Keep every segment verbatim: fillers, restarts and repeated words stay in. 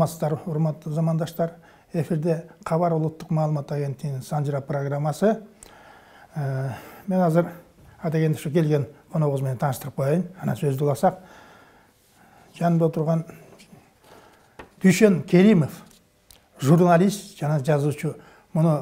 саламатсыздар, урматтуу замандаштар. Эфирде Кабар улуттук маалымат агенттигинин Санжыра программасы. Мен азыр атегенде ушу келген коногубуз менен тааныштырып коеюн. Анан сөздү уласак, жанымда отурган Дүйшөн Керимов, журналист жана жазуучу. Муну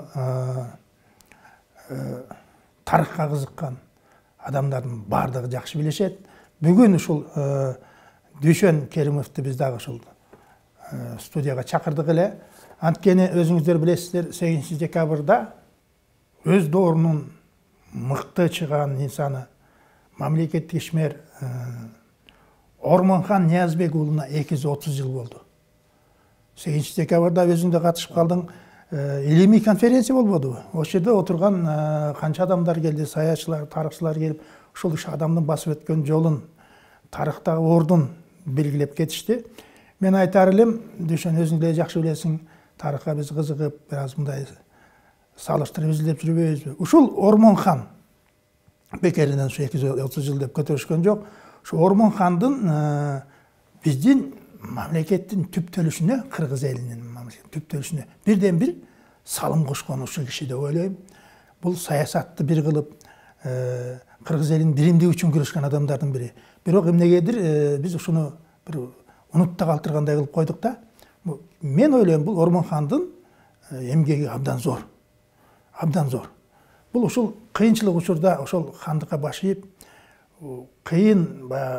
тарыхка кызыккан адамдардын бардыгы жакшы билишет. Бүгүн ушул Дүйшөн Керимовду биз дагы ушул студияга чакырдык эле. Анткени өзүңүздөр билесиздер, сегизинчи декабрда өз доорунун мыкты чыган инсаны, мамлекеттик ишмер Ормонхан Ниязбек уулуна эки жүз отуз жыл болду. сегизинчи декабрда өзүң да катышып калдың. Илимий конференция болбодубу? Ошол жерде отурган канча адамдар келди, саячылар, тарыхчылар келип, ушул адамдын басып өткөн жолун, тарыхтагы ордун белгилеп кетишти. Мен айтар элем, Дүйшөн, өзүң деле жакшы билесиң, тарыхка биз кызыгып, бир аз мындай салыштырып изилдеп жүрбөйбүзбү? Ушул Ормонхан бекеринен ушу эки жүз отуз жыл деп көтөрүшкөн жок. Ушу Ормонхандын биздин мамлекеттин түптөлүшүнө, кыргыз элинин түптөлүшүнө бирден бир салым кошкон ушул киши деп ойлойм. Бул саясатты бир кылып, кыргыз элинин биримдиги үчүн күрөшкөн адамдардын бири. Бирок эмнегедир биз ушуну бир унутта калтыргандай кылып койдук да. Мен ойлойм, бул Ормонхандын эмгеги абдан зор. Абдан зор. Бул ушул кыйынчылык учурда ошол хандыкка баш ийип, кыйын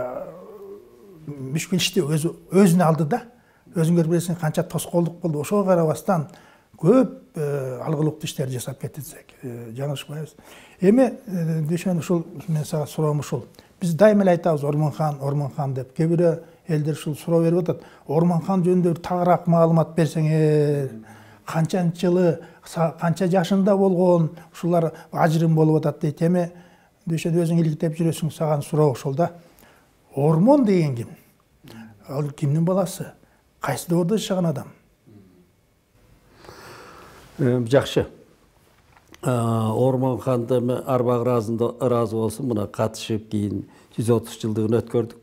мүшкүл ишти өзүнө алды да. Өзүңөр билесиң, канча тоскоолдук болду. Ошого карабастан көп алгылыктуу иштерди жасап кетсек, жаңылышпайбыз. Эми Дүйшөн, ушул мен сага суроом ушул. Биз дайыма эле айтабыз Ормонхан, Ормонхан деп. Кээ бирөө элдер ушул суроо берип атат. Ормонхан жөнүндө бир тагыраак маалымат берсеңер, канчанчы жылы, канча жашында болгон, ушулар ажырым болуп атат дейт. Эми Дүйшөн, өзүң иликтеп жүрөсүң, саган суроо ошол да. Ормон деген ким? Ал кимдин баласы? Кайсы доордо жашаган адам? Жакшы. Ормонханды арбак ыраазы болсун, мына катышып кийин жүз отуз жылдыгын өткөрдүк.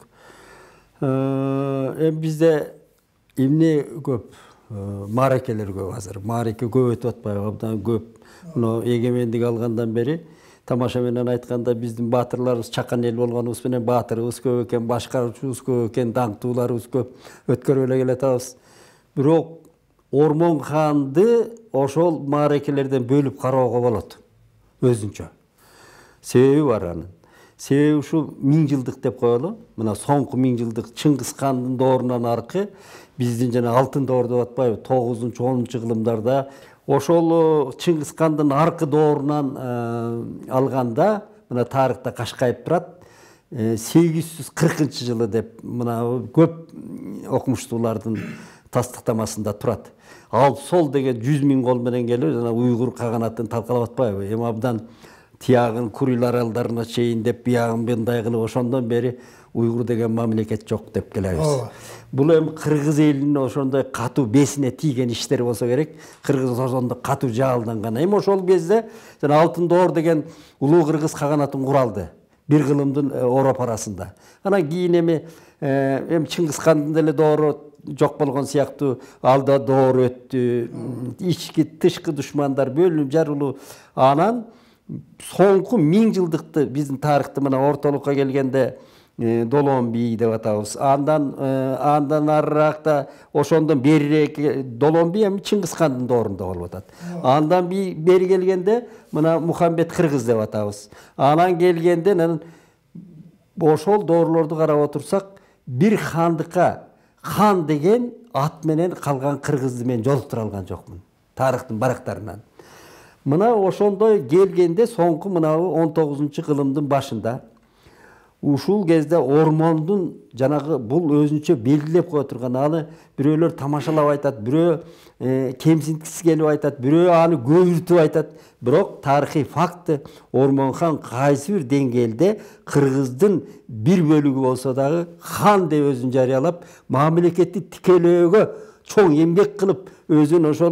Эми бизде эмне көп, мааракелер көп азыр. Маареке көп өтүп атпайбы? Абдан көп. Мына эгемендик алгандан бери тамаша менен айтканда биздин баатырларыбыз чакан эл болгонубуз менен баатырыбыз көп экен, башкаруучубуз көп экен, даңктууларыбыз көп өткөрүп эле келатабыз. Бирок Ормонханды ошол мааракелерден бөлүп кароого болот өзүнчө. Себеби бар анын. Себеби ушул миң жылдык деп коелу. Мына соңку миң жылдык Чыңгыз хандын доорунан аркы биздин жана алтын доор деп атпайбы? тогузунчу онунчу кылымдарда ошол Чыңгыз хандын аркы доорунан алганда, мына тарыхта кашкайып турат, сегиз жүз кыркынчы жылы деп мына көп окумуштуулардын тастыктамасында турат. Ал сол деген жүз миң кол менен келип, жана уйгур каганатын талкалап атпайбы? Эми абдан тиягын Курил аралдарына чейин деп, биягын мындай кылып, ошондон бери уйгур деген мамлекет жок деп келебиз. Бул эми кыргыз элинин ошондой катуу бесине тийген иштер болсо керек. Кыргыз ошондо катуу жаалданган. Эми ошол кезде жана Алтын доор деген улуу кыргыз каганатын куралды. Бир кылымдын Ороп арасында. Анан кийин эми эми Чыңгыз хандын деле доору жок болгон сыяктуу, алда доор өттү. Ички, тышкы душмандар бөлүнүп жарылуу. Анан соңку миң жылдыкты биздин тарыхты мына ортолукка келгенде Долон бий деп атабыз. Андан андан арыракта ошондон берирээк Долон бий эми Чыңгыз хандын доорунда болуп атат. Андан бери келгенде мына Мухаммед кыргыз деп атабыз. Анан келгенде ошол доорлорду карап отурсак, бир хандыкка хан деген ат менен калган кыргызды мен жолуктура алган жокмун тарыхтын барактарынан. Мына ошондой келгенде соңку мына он тогузунчу кылымдын башында ушул кезде Ормондун жанагы бул өзүнчө белгилеп кое турган, аны бирөөлөр тамашалап айтат, бирөө кемсинткиси келип айтат, бирөө аны көбүртүп айтат. Бирок тарыхый факты Ормонхан кайсы бир деңгээлде кыргыздын бир бөлүгү болсо дагы хан деп өзүн жарыялап, мамлекетти тикелөөгө чоң эмгек кылып, өзүн ошол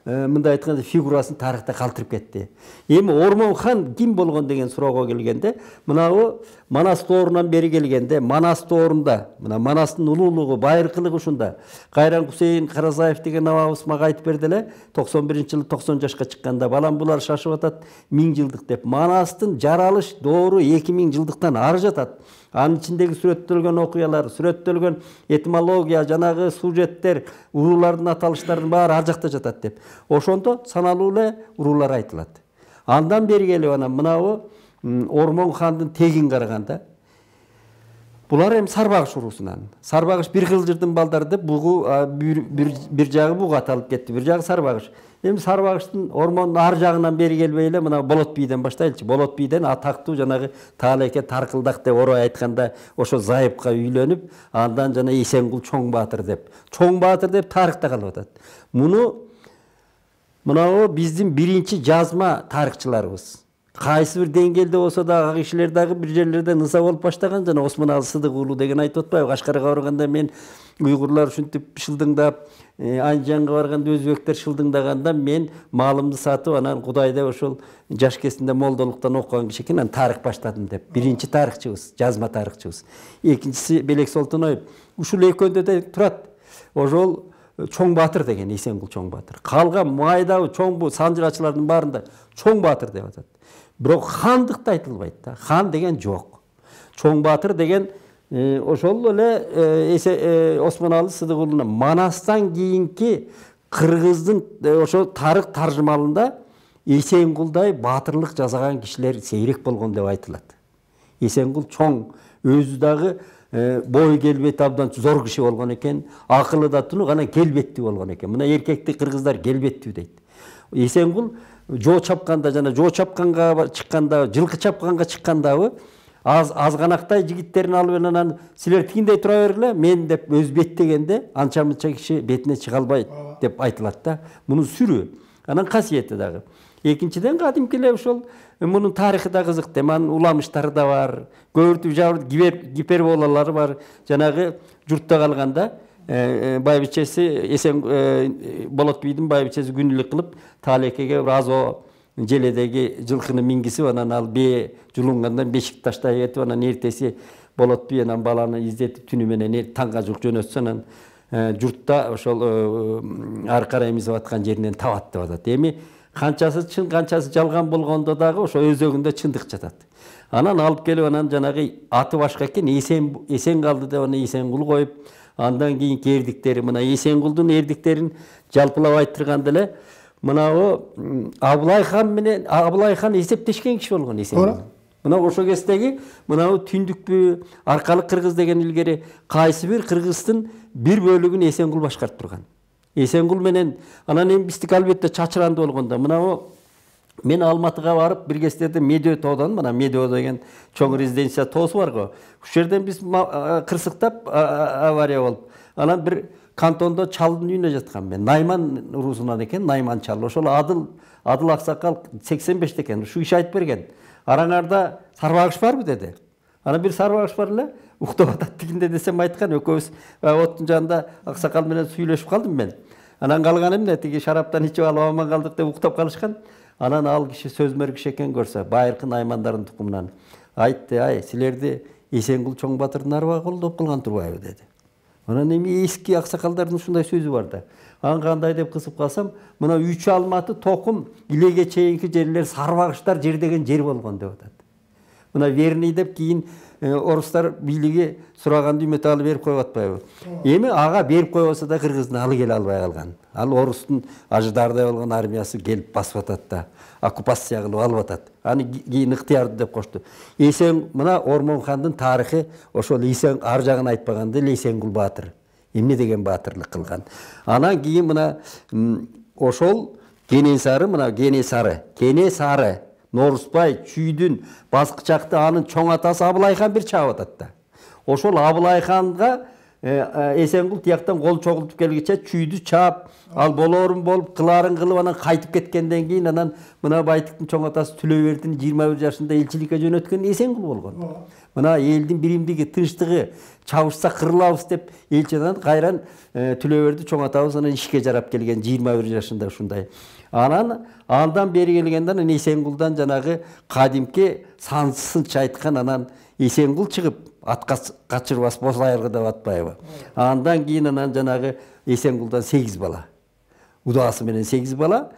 мындай айтканда фигурасын тарихта калтырып кетти. Эми Ормон хан ким болгон деген суроого келгенде, мынабу Манас тоорунан бери келгенде, Манас тоорунда, мына Манастын улуулугу, байыркылыгы ушунда. Кайран Кусейин Каразаев деген абабыз мага айтып берди эле, токсон биринчи жылы токсон жашка чыкканда, балам булар шашып атат миң жылдык деп. Манастын жаралыш доору эки миң жылдыктан ары жатат. Анын ичиндеги сүрөттөлгөн окуялар, сүрөттөлгөн этимология, жанагы сюжеттер, уруулардын аталыштардын баары ар жакта жатат деп. Ошондо саналуу эле уруулар айтылат. Андан бери келип анан мынабу Ормон хандын тегин караганда, булар эми Сарбагыш уруусунан. Сарбагыш бир кылжырдын балдары деп бугу бир бир жагы буга аталып кетти, бир жагы Сарбагыш. Эми Сарбагыштын Ормондун ар жагынан бери келбей эле мына Болот бийден баштайлычы. Болот бийден атактуу жанагы Таалеке Таркылдак деп орой айтканда ошо Зайыпка үйлөнүп, андан жана Эсенгул Чоң Баатыр деп. Чоң Баатыр деп тарыхта калып атат. Муну мынабу биздин биринчи жазма тарыхчыларыбыз. Кайсы бир деңгээлде болсо да ак кишилер дагы бир жерлерде ныза болуп баштаган, жана Осмоналы Сыдык уулу деген айтып атпайбы? Кашкарга барганда мен уйгурлар ушинтип шылдыңдап, Анжанга барганда өзбектер шылдыңдаганда мен малымды сатып, анан Кудайда ошол жаш кезинде молдолуктан окуган киши экен, анан тарых баштадым деп. Биринчи тарыхчыбыз, жазма тарыхчыбыз. Экинчиси Белек Солтоноев. Ушул экөөндө да турат. Ошол Чоң Баатыр деген, Эсенгул Чоң Баатыр. Калган майдабы чоң бу санжырачылардын баарында Чоң Баатыр деп атат. Бирок хандыкта айтылбайт да. Хан деген жок. Чоң Баатыр деген ошол эле Осмоналы Сыдык уулуна Манастан кийинки кыргыздын ошо тарых таржымалында Эсенгулдай баатырлык жасаган кишилер сейрек болгон деп айтылат. Эсенгул чоң, өзү дагы бой келбети абдан зор киши болгон экен, акылы да тунук, анан келбеттүү болгон экен. Мына эркекти кыргыздар келбеттүү дейт. Эсенгул жоо чапканда жана жоо чапканга чыкканда, жылкы чапканга чыккандабы аз азганактай жигиттерин алып анан силер тигиндей тура бергиле, мен деп өз беттегенде анча мынча киши бетине чыга албайт деп айтылат да. Мунун сүрү, анан касиети дагы. Экинчиден кадимки эле ошол мунун тарыхы да кызык, анын уламыштары да бар, көбүртүп жабыр гиперболалары бар. Жанагы журтта калганда байбичеси Эсен Болот бийдин байбичеси күнүлүк кылып Таалекеге разо желедеги жылкыны мингисип, анан ал бээ жулунгандан бешик таштай кетип, анан эртеси Болот бий анан баланы издетип түнү менен таңга жук жөнөтсө, анан журтта ошол аркара эмизип аткан жеринен табат деп атат. Эми канчасы чын, канчасы жалган болгондо дагы ошо өзөгүндө чындык жатат. Анан алып келип, анан жанагы аты башка экен, Эсен Эсен калды деп аны Эсенгул коюп, андан кийинки эрдиктери, мына Эсенгулдун эрдиктерин жалпылап айттырганда эле мынабу Абылай хан менен Абылай хан эсептешкен киши болгон Эсенгул. Мына ошо кездеги мынабу Түндүкпү, Аркалык Кыргыз деген илгери кайсы бир кыргыздын бир бөлүгүн Эсенгул башкарып турган. Эсенгул менен анан эми биздики албетте чачыранды болгондо мынабу мен Алматыга барып бир кездерде Медео тоодон, мына Медео деген чоң резиденция тоосу бар го. Ушул жерден биз кырсыктап авария болуп, анан бир кантондо чалдын үйүнө жаткан мен. Найман уруусунан экен, Найман чал. Ошол Адыл Адыл аксакал сексен беште экен. Ушу киши айтып берген. Араңарда Сарбагыш барбы деди. Анан бир Сарбагыш бар эле, уктап атат тигинде десем айткан, экөөбүз оттун жанында аксакал менен сүйлөшүп калдым мен. Анан калган эмне, тиги шараптан ичип алып аман калдык деп уктап калышкан. Анан ал киши сөзмөр киши экен көрсө, байыркы наймандардын тукумунан айтты, ай, силерди Эсенгул Чоң Баатырдын арбагы колдоп калган турбайбы деди. Анан эми эски аксакалдардын ушундай сөзү бар да. Анан кандай деп кысып калсам, мына үч Алматы, Токум, Илеге чейинки жерлер Сарбагыштар жер деген жер болгон деп атат. Мына Верный деп кийин орустар бийлиги сураганды үмөт алып берип коюп атпайбы. Эми ага берип койбосо да кыргыздын алы келе албай калган. Ал орустун ажыдардай болгон армиясы келип басып атат да, оккупация кылып алып атат. Аны кийин ыктыярды деп кошту. Эсен мына Ормон хандын тарыхы ошол Эсен ар жагын айтпаганда эле Эсенгул Баатыр эмне деген баатырлык кылган. Анан кийин мына ошол Кенесары, мына Кенесары, Кенесары Норусбай Чүйдүн баскычакты анын чоң атасы Абылай хан бир чаап атат да. Ошол Абылай ханга Эсенгул тияктан кол чогултуп келгиче чүйдү чаап, ал болоорун болуп, кылаарын кылып, анан кайтып кеткенден кийин анан мына Байтыктын чоң атасы Түлөбердин жыйырма бир жашында элчиликке жөнөткөн Эсенгул болгон. Мына элдин биримдиги, тынчтыгы, чабышса кырылабыз деп элчиден кайран Түлөберди чоң атабыз анан ишке жарап келген жыйырма бир жашында ушундай. Анан андан бери келгенде анан Эсенгулдан жанагы кадимки сансызынча айткан анан Эсенгул чыгып атка качырбас Бозайыргы деп атпайбы. Андан кийин анан жанагы Эсенгулдан сегиз бала. Удасы менен сегиз бала.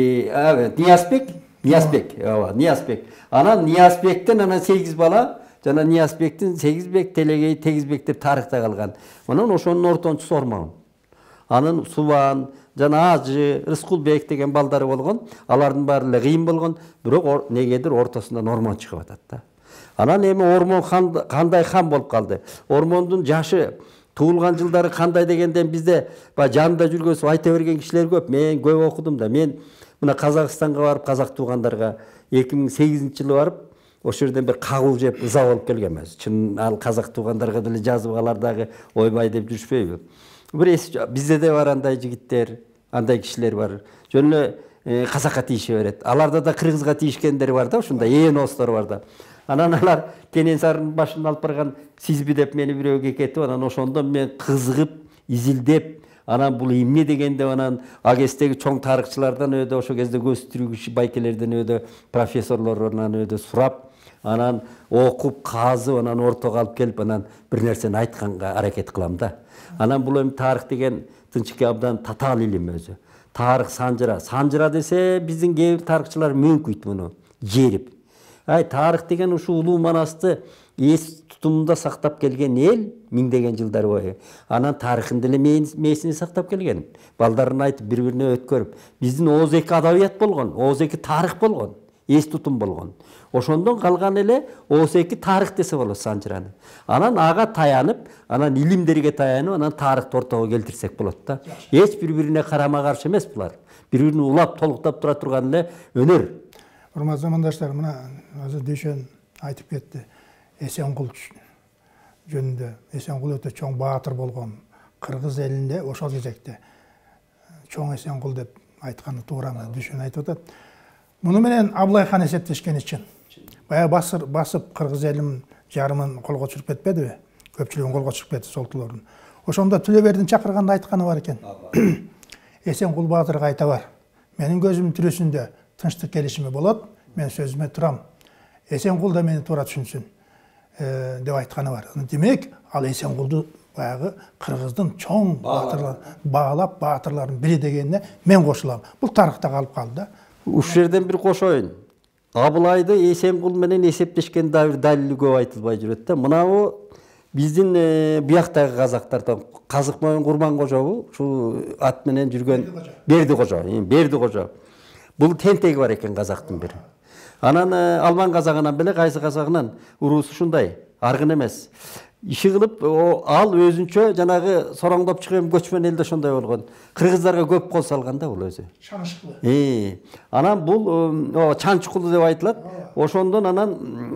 Э, Ниязбек, Ниязбек, ооба, Ниязбек. Анан Ниязбектен анан сегиз бала, жана Ниязбектин сегизбек, Телегей Тегизбек деп тарыхта калган. Анан ошонун ортончусу Ормон. Анын Субан, жана Ажы, Рыскулбек деген балдары болгон. Алардын баары эле кыйын болгон, бирок негедир ортосундан Ормон чыгып атат да. Анан эми Ормон кандай хан болуп калды? Ормондун жашы туулган жылдары кандай дегенден бизде баягы жанында жүргөнсүп айта берген кишилер көп. Мен көп окудум да. Мен мына Казакстанга барып, казак туугандарга эки миң сегизинчи жылы барып, ошол жерден бир кагуу жеп ыза болуп келгенбиз. Чын ал казак туугандарга деле жазып алар дагы ойбай деп жүрүшпөйбү? Бир бизде де бар андай жигиттер, андай кишилер бар. Жөн эле казакка тийише берет. Аларда да кыргызга тийишкендер бар да, ушундай ээностор бар да. Анан алар Кенесарынын башын алып барган сизби деп мени бирөө кекетип, анан ошондон мен кызыгып, изилдеп, анан бул эмне дегенде анан а кездеги чоң тарыхчылардан өйдө, ошол кезде көз тирүүчү байкелерден өйдө, профессорлорунан өйдө сурап, анан окуп, казып, анан ортого алып келип, анан бир нерсени айтканга аракет кылам да. Анан бул эми тарых деген тынчык абдан татаал илим өзү. Тарых санжыра. Санжыра десе биздин кээ бир тарыхчылар мөңкүйт муну, жерип. Ай, тарых деген ушу улуу манасты эс тутумунда сактап келген эл миңдеген жылдар бою. Анан тарыхын деле мээсине сактап келген. Балдарын айтып, бири-бирине өткөрүп. Биздин Оз эки адабият болгон, Оз эки тарых болгон, эс тутум болгон. Ошондон калган эле Оз эки тарых десе болот санжыраны. Анан ага таянып, анан илимдерге таянып, анан тарыхты ортого келтирсек болот да. Эч бири-бирине карама-каршы эмес булар. Бири-бирин улап, толуктап тура турган эле өнөр. Урматтуу замандаштар, мына азыр Дүйшөн айтып кетти. Эсенгул жөнүндө. Эсенгул өтө чоң баатыр болгон. Кыргыз элинде ошол кезекте чоң Эсенгул деп айтканы туураны Дүйшөн айтып атат. Муну менен Абылай хан эсептешкени чын. Бая басыр басып кыргыз элин жарымын колго чүрүп кетпедиби? Көпчүлүгүн колго чүрүп кетти солтулордун. Ошондо Түлөбердин чакырганда айтканы бар экен. Эсенгул баатырга айта бар. Менин көзүмдүн түрүсүндө тынчтык келишими болот, мен сөзүмө турам. Эсенгул да мени туура түшүнсүн деп айтканы бар. Демек, ал Эсенгулду баягы кыргыздын чоң баатырлар, баалап баатырлардын бири дегенине мен кошулам. Бул тарыхта калып калды да. Ушул жерден бир кошоюн. Абылайды Эсенгул менен эсептешкен да бир далили көп айтылбай жүрөт да. Мынабу биздин бияктагы казактардан Казык менен Курман кожобу, ушу ат менен жүргөн Берди кожо, Берди кожо. Бул тентеги бар экен казактын бири. Анан Алман казагынан беле кайсы казагынан уруусу ушундай, аргын эмес. Иши кылып, ал өзүнчө жанагы сороңдоп чыгып көчмөн элде ошондой болгон. Кыргыздарга көп кол салган да бул өзү. Чанчыкулу. Э. Анан бул Чанчыкулу деп айтылат. Ошондон анан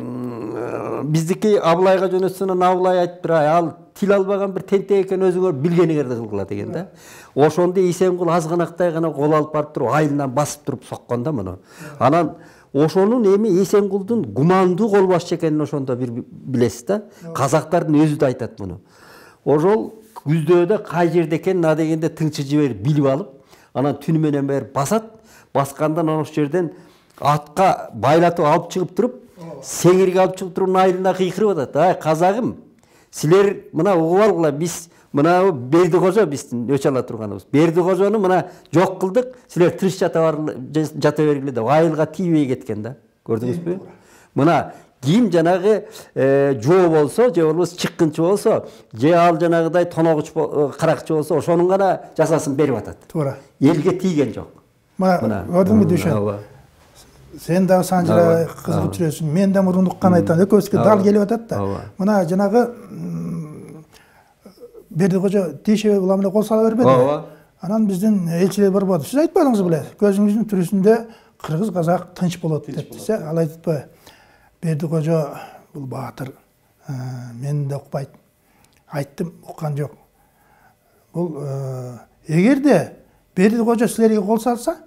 биздики Абылайга жөнөтсөн, Абылай айтып, ал тил албаган бир тентек экен, өзүңөр билгениңерди кылгыла деген да. Ошондо Эсенгул азганактай гана кол алып барып туруп, айылынан басып туруп соккон да муну. Анан ошонун эми Эсенгулдун гумандуу кол башчы экенин ошондо бир билесиз да. Казактардын өзү да айтат муну. Ошол күздөөдө кай жерде экенин а дегенде тыңчы жиберип билип алып, анан түнү менен бери басат. Баскандан ошол жерден атка байлатып алып чыгып туруп, сеңирге алып чыгып туруп айылына кыйкырып атат. Ай, казагым, силер мына угуп алгыла, биз мына Берди кожо биздин өч ала турганыбыз. Берди кожону мына жок кылдык, силер тыныч жата жата бергиле деп айылга тийбей кеткен да. Көрдүңүзбү? Мына ким жанагы жоо болсо, же болбосо чыккынчы болсо, же ал жанагыдай тоногуч каракчы болсо, ошонун гана жазасын берип атат. Туура. Элге тийген жок. Мына көрдүңбү Дүйшөн? Сен дагы санжыра кызыгып жүрөсүң, мен да мурундук кан айтам, экөөбүзгө дал келип атат да. Мына жанагы Берди кожо тийше улам эле кол сала бербеди. Анан биздин элчилер бар болду. Сиз айтпадыңыз беле? Көзүңүздүн түрүсүндө кыргыз казак тынч болот деп десе, ал айтпайбы? Берди кожо бул баатыр, мен да укпайт. Айттым, уккан жок. Бул эгерде Бердикожо силерге кол салса,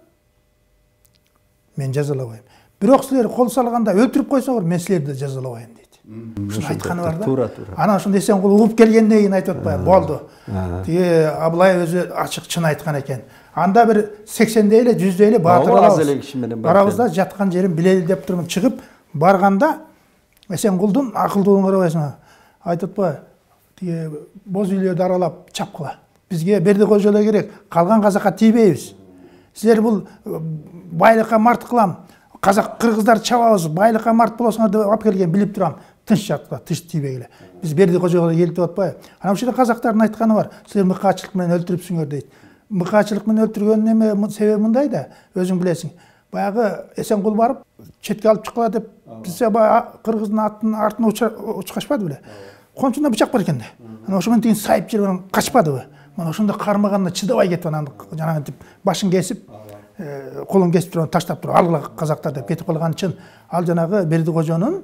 мен жазалабайм. Бирок силер кол салганда өлтүрүп койсоңор, мен силерди жазалабайм дейт. Ушуну айтканы бар да. Туура, туура. Анан ошондо Эсенкул угуп келгенден кийин айтып атпайбы, болду. Тиги Абылай өзү ачык чын айткан экен. Анда бир сексендей эле, жүздөй эле баатыр алабыз. Барабызда жаткан жерин билели деп турмун. Чыгып барганда Эсенкулдун акылдуулугун карабайсың. Айтып атпайбы, тиги боз үйлөрдү аралап чапкыла. Бизге Бердикожо эле керек, калган казакка тийбейбиз. Силер бул байлыкка март кылам, казак кыргыздар чабабыз, байлыкка март болосуңар деп алып келген билип турам. Тынч жаткыла, тыш тийбегиле. Биз Бердикожого келтип атпайбы? Анан ушул казактардын айтканы бар. Силер мыкаачылык менен өлтүрүпсүңөр дейт. Мыкаачылык менен өлтүргөнүн эме себеби мындай да, өзүң билесиң. Баягы Эсенкул барып, четке алып чыккыла деп, бизге баягы кыргыздын аттын артына учкашпады беле. Кончунда бычак бар экен да. Анан ошондон кийин сайып жүрүп качпадыбы? Мына ошондо кармаганына чыдабай кетип анан жанагынтип башын кесип, колун кесип туруп таштап туруп алгыла казактар деп кетип калган чын. Ал жанагы Бердикожонун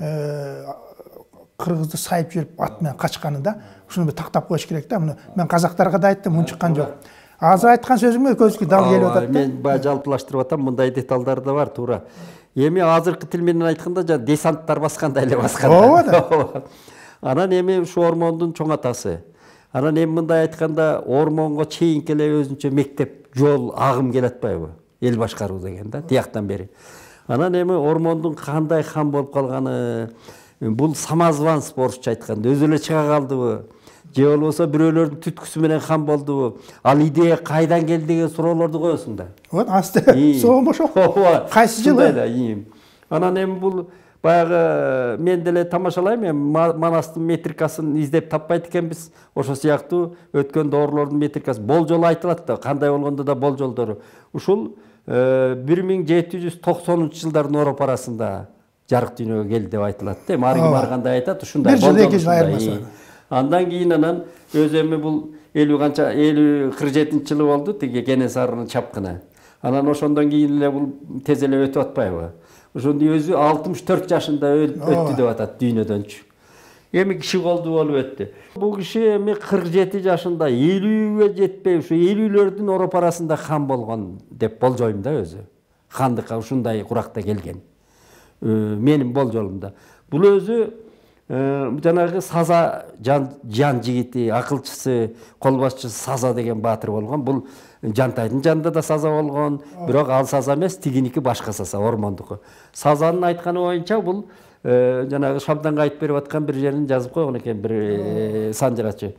кыргызды сайып жүрүп ат менен качканы да. Ушуну бир тактап коюш керек да. Муну мен казактарга да айттым, унчуккан жок. Азыр айткан сөзүмө көзгө дал келип атат да. Мен баа жалпылаштырып атам, мындай деталдар да бар, туура. Эми азыркы тил менен айтканда жана десанттар баскандай эле баскан. Ооба да. Анан эми ушу ормондун чоң атасы. Анан эми мындай айтканда ормонго чейинки эле өзүнчө мектеп, жол, агым келет атпайбы? Эл башкаруу деген да, тияктан бери. Анан эми ормондун кандай хан болуп калганы, бул самозванец орусча айтканда өзү эле чыга калдыбы? Же болбосо бирөөлөрдүн түткүсү менен хан болдубу? Ал идея кайдан келди деген суроолорду коесуң да. Вот асты суроом ошол. Кайсы жылы? Анан эми бул баягы мен деле тамашалайм, эми Манастын метрикасын издеп таппайт экенбиз. Ошо сыяктуу өткөн доорлордун метрикасы болжол айтылат да, кандай болгондо да болжолдору. Ушул бир миң жети жүз токсонунчу жылдардын оропарасында жарык дүйнөгө келди деп айтылат да. Эми арги барганда айтат, ушундай болжол. Андан кийин анан өзү эми бул элүү канча элүү кырк жетинчи жылы болду тиги Кенесарынын чапкыны. Анан ошондон кийин эле бул тез эле өтүп атпайбы? Ошондо өзү алтымыш төрт жашында өттү деп атат дүйнөдөнчү. Эми киши колду болуп өттү. Бул киши эми кырк жети жашында элүүгө жетпей ушу элүүлөрдүн оропарасында хан болгон деп болжойм да өзү. Хандыкка ушундай куракта келген. Менин болжолумда. Бул өзү жанагы Саза жан жигити, акылчысы, колбасчысы Саза деген баатыр болгон. Бул Жантайдын жанында да Саза болгон, бирок ал Саза эмес, тигиники башка Саза, ормондуку. Сазанын айтканы боюнча бул жанагы Шабданга айтып берип аткан бир жерин жазып койгон экен бир санжырачы.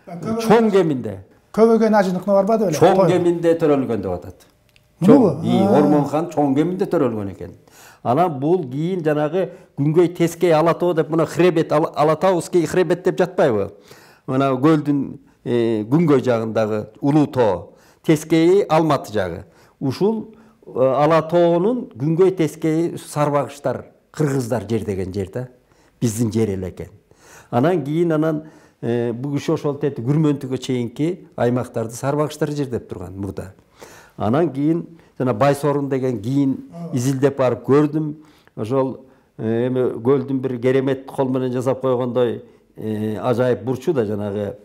Чоң кеминде. Көбөгөн ажыныктын барбады беле? Чоң кеминде төрөлгөн деп атат. Чоң, Ормон хан чоң кеминде төрөлгөн экен. Анан бул кийин жанагы Күнгөй Тескей Алатоо деп мына хребет Алатауский хребет деп жатпайбы? Мына көлдүн күнгөй жагындагы улуу тоо, Тескейи Алматы жагы. Ушул Алатоонун Күнгөй Тескейи сарбагыштар, кыргыздар жердеген жер да. Биздин жер эле экен. Анан кийин анан бул киши ошол тети Күрмөнтүгө чейинки аймактарды сарбагыштар жердеп турган мурда. Анан кийин жана Байсорун деген кийин изилдеп барып көрдүм. Ошол эми көлдүн бир керемет кол менен жасап койгондой ажайып бурчу да жанагы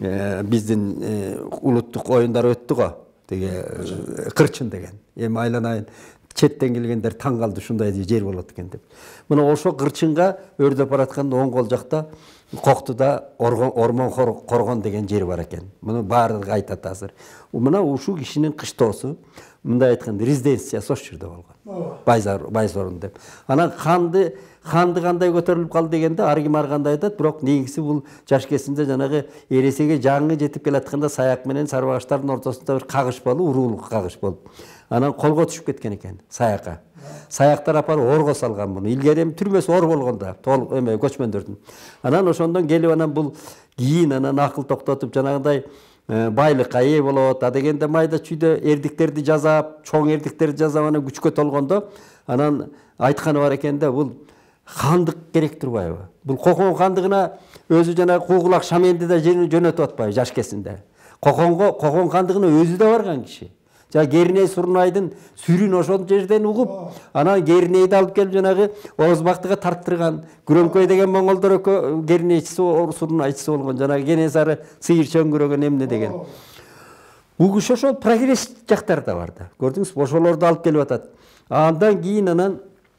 биздин улуттук оюндар өттү го. Теге Кырчын деген. Эми айланайын четтен келгендер таң калды ушундай жер болот экен деп. Мына ошо Кырчынга өрдөп баратканда оң кол жакта Коктуда Ормон Коргон деген жер бар экен. Муну баардыгы айтат азыр. Мына ушул кишинин кыштоосу, мындай айтканда резиденциясы ошол жерде болгон. Байсорун деп. Анан ханды ханды кандай көтөрүлүп калды дегенде арги маргандай айтат, бирок негизи бул жаш кезинде жанагы эресеге жаңы жетип келатканда Саяк менен сарбагыштардын ортосунда бир кагыш болуп, уруулук кагыш болуп. Анан колго түшүп кеткен экен Саякка. Саяктар апарып орго салган муну. Илгери түрмөсү ор болгондо, толук эме көчмөндөрдүн. Анан ошондон келип анан бул кийин анан акыл токтотуп жанагындай байлыкка ээ болот. А дегенде майда чүйдө эрдиктерди жазап, чоң эрдиктерди жазап анан күчкө толгондо анан айтканы бар экен да, бул хандык керек турбайбы? Бул Кокон хандыгына өзү жана Куугулак Шаменди да жөнөтүп атпайбы жаш кезинде. Коконго Кокон хандыгына өзү да барган киши. жана Керней Сурунайдын сүрүн ошол жерден угуп, анан Кернейди алып келип жанагы Оозбактыга тарттырган. Күрөңкөй деген моңголдор экөө Кернейчиси, Сурунайчысы болгон, жанагы Кенесары сыйыр чөңгүрөгөн эмне деген. Бул киши ошол прогресс жактарда бар да. Көрдүңүзбү, ошолорду алып келип атат. Андан кийин анан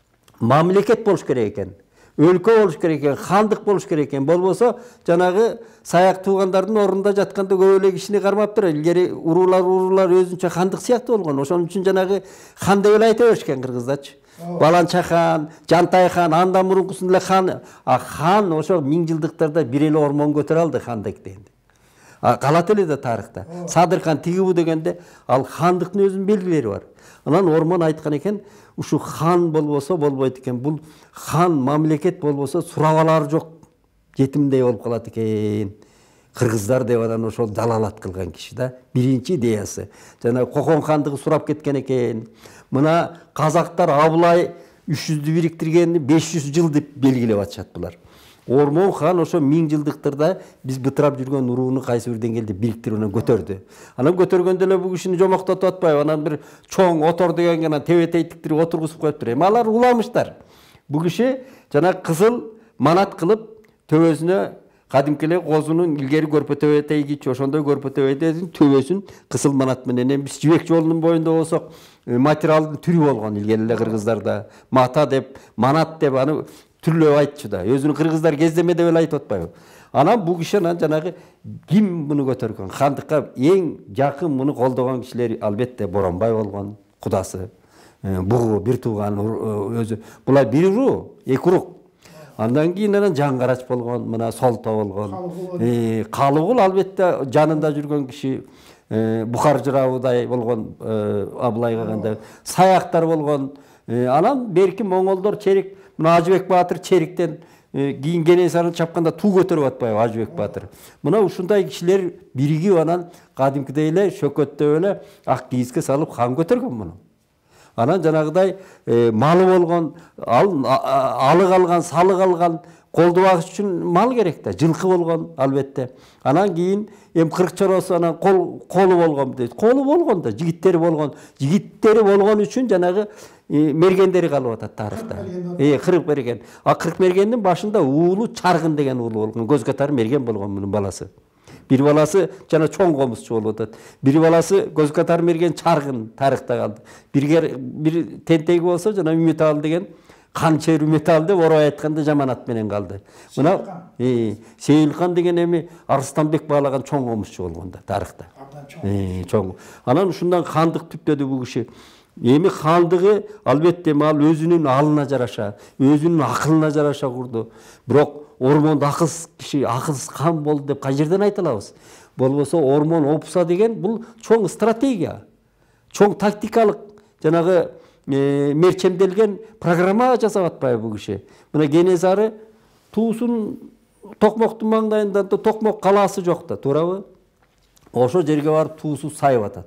мамлекет болуш керек экен. Өлкө болуш керек экен, хандык болуш керек экен. Болбосо жанагы саяк туугандардын ордунда жатканда көп эле кишини кармаптыр. Илгери уруулар уруулар өзүнчө хандык сыяктуу болгон. Ошон үчүн жанагы хан деп эле айта беришкен кыргыздачы. Баланча хан, Жантай хан, андан мурункусун эле хан. А хан ошо миң жылдыктарда бир эле ормон көтөрө алды хандык дегенде. Калат эле да тарыхта. Садыр хан тигибу дегенде ал хандыктын өзүнүн белгилери бар. Анан ормон айткан экен, ушу хан болбосо болбойт экен. Бул хан мамлекет болбосо сурабалар жок, жетимдей болуп калат экен. Кыргыздар деп анан ошол далалат кылган киши да. Биринчи идеясы. Жана Кокон хандыгы сурап кеткен экен. Мына казактар Абылай үч жүздү бириктиргенди беш жүз жыл деп белгилеп атышат булар. Ормон хан ошо миң жылдыктарда биз бытырап жүргөн урууну кайсы бир деңгээлде бириктирип анан көтөрдү. Анан көтөргөндө эле бул кишини жомоктотуп атпайбы? Анан бир чоң отор дегенге анан тебетей тиктирип отургузуп коюптур. Эми алар уламыштар. Бул киши жана кызыл манат кылып төбөсүнө кадимки эле козунун илгери көрпө тебетей кичи ошондой көрпө тебетейдин төбөсүн кызыл манат менен, эми биз Жибек жолунун боюнда болсок материалдын түрү болгон илгери эле кыргыздарда. Мата деп, манат деп аны түрлөп айтчу да. Өзүнүн кыргыздар кездеме деп эле айтып атпайбы? Анан бул киши анан жанагы ким муну көтөргөн? Хандыкка эң жакын муну колдогон кишилер албетте Боронбай болгон, кудасы. Бугу бир тууган өзү. Булар бир уруу, эки урук. Андан кийин анан Жаңгарач болгон, мына Солто болгон. Калыгул албетте жанында жүргөн киши. Бухар жырабыдай болгон, Абылайга кандай. Саяктар болгон. Анан берки моңголдор черик, мына Ажыбек Баатыр чериктен кийин Кенесарыны чапканда туу көтөрүп атпайбы Ажыбек Баатыр. Мына ушундай кишилер биригип анан кадимкидей эле шөкөттөп эле ак кийизге салып хан көтөргөн муну. Анан жанагыдай малы болгон, алык алган, салык алган, колду багыш үчүн мал керек да, жылкы болгон албетте. Анан кийин эми кырк чоросу анан кол колу болгон дейт. Колу болгон да, жигиттери болгон. Жигиттери болгон үчүн жанагы мергендери калып атат тарыхта. Э, кырк мерген. А кырк мергендин башында уулу Чаргын деген уулу болгон. Көз катары мерген болгон мунун баласы. Бир баласы жана чоң комузчу болуп атат. Бир баласы көз катары мерген Чаргын тарыхта калды. Бирге бир тентеги болсо жана Үмүталы деген канчер Үмүталы деп орой айтканда жаманат менен калды. Мына э Сейилхан деген эми Арыстанбек баалаган чоң комузчу болгон да тарыхта. Э чоң. Анан ушундан хандык түптөдү бул киши. Эми хандыгы албетте ал өзүнүн алына жараша, өзүнүн акылына жараша курду. Бирок Ормондо акылсыз киши, акылсыз хан болду деп кай жерден айта алабыз? Болбосо Ормон опса деген бул чоң стратегия, чоң тактикалык жанагы мерчемделген программа жасап атпайбы бул киши? Мына Кенесары туусун Токмоктун маңдайында Токмок калаасы жок да, туурабы? Ошо жерге барып туусу сайып атат.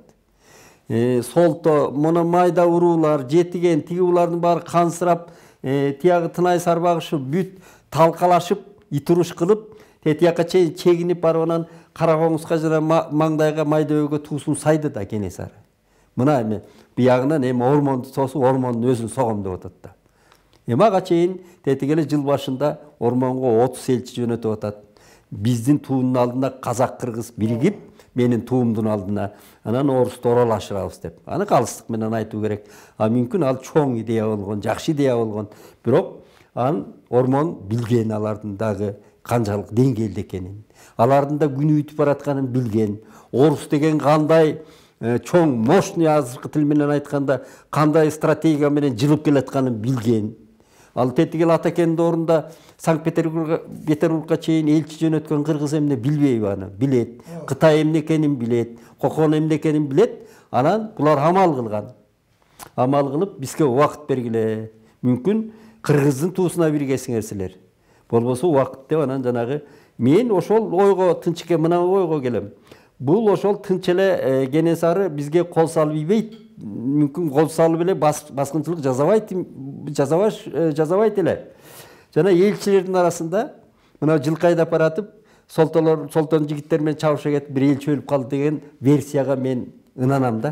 Солто, муну майда уруулар, жетиген, тиги улардын баары кансырап, тиягы тынай сарбагышып, бүт талкалашып, итуруш кылып, тетияка чейин чегинип барып анан кара коңузга жана маңдайга майда өйгө туусун сайды да Кенесары. Мына эми биягынан эми Ормонду сосуп, Ормондун өзүн согом деп атат да. Эми ага чейин тетиги эле жыл башында Ормонго отуз элчи жөнөтүп атат. Биздин туунун алдында казак кыргыз биригип, менин туумдун алдына анан орусту оролашырабыз деп. Аны калыстык менен айтуу керек. А мүмкүн ал чоң идея болгон, жакшы идея болгон. Бирок ан Ормон билген алардын дагы канчалык деңгээлде экенин. Алардын да күнү өтүп баратканын билген. Орус деген кандай чоң, мощный азыркы тил менен айтканда кандай стратегия менен жылып келатканын билген. Ал тетигел Атакендин ордунда Санкт-Петербургга чейин элчи жөнөткөн кыргыз эмне билбейби аны? Билет. Кытай эмне экенин билет. Кокон эмне экенин билет. Анан булар амал кылган. Амал кылып бизге убакыт бергиле. Мүмкүн кыргыздын туусуна биргесиңер силер. Болбосо убакыт деп анан жанагы мен ошол ойго тынчке мына ойго келем. Бул ошол тынч эле Кенесары бизге кол салып ийбейт. Мүмкүн кол салып эле баскынчылык жасабайт, жасабаш жасабайт эле. Жана элчилердин арасында мына жылкы айдап баратып, солтолор, солтон жигиттер менен чабыша кетип бир элчи өлүп калды деген версияга мен ынанам да.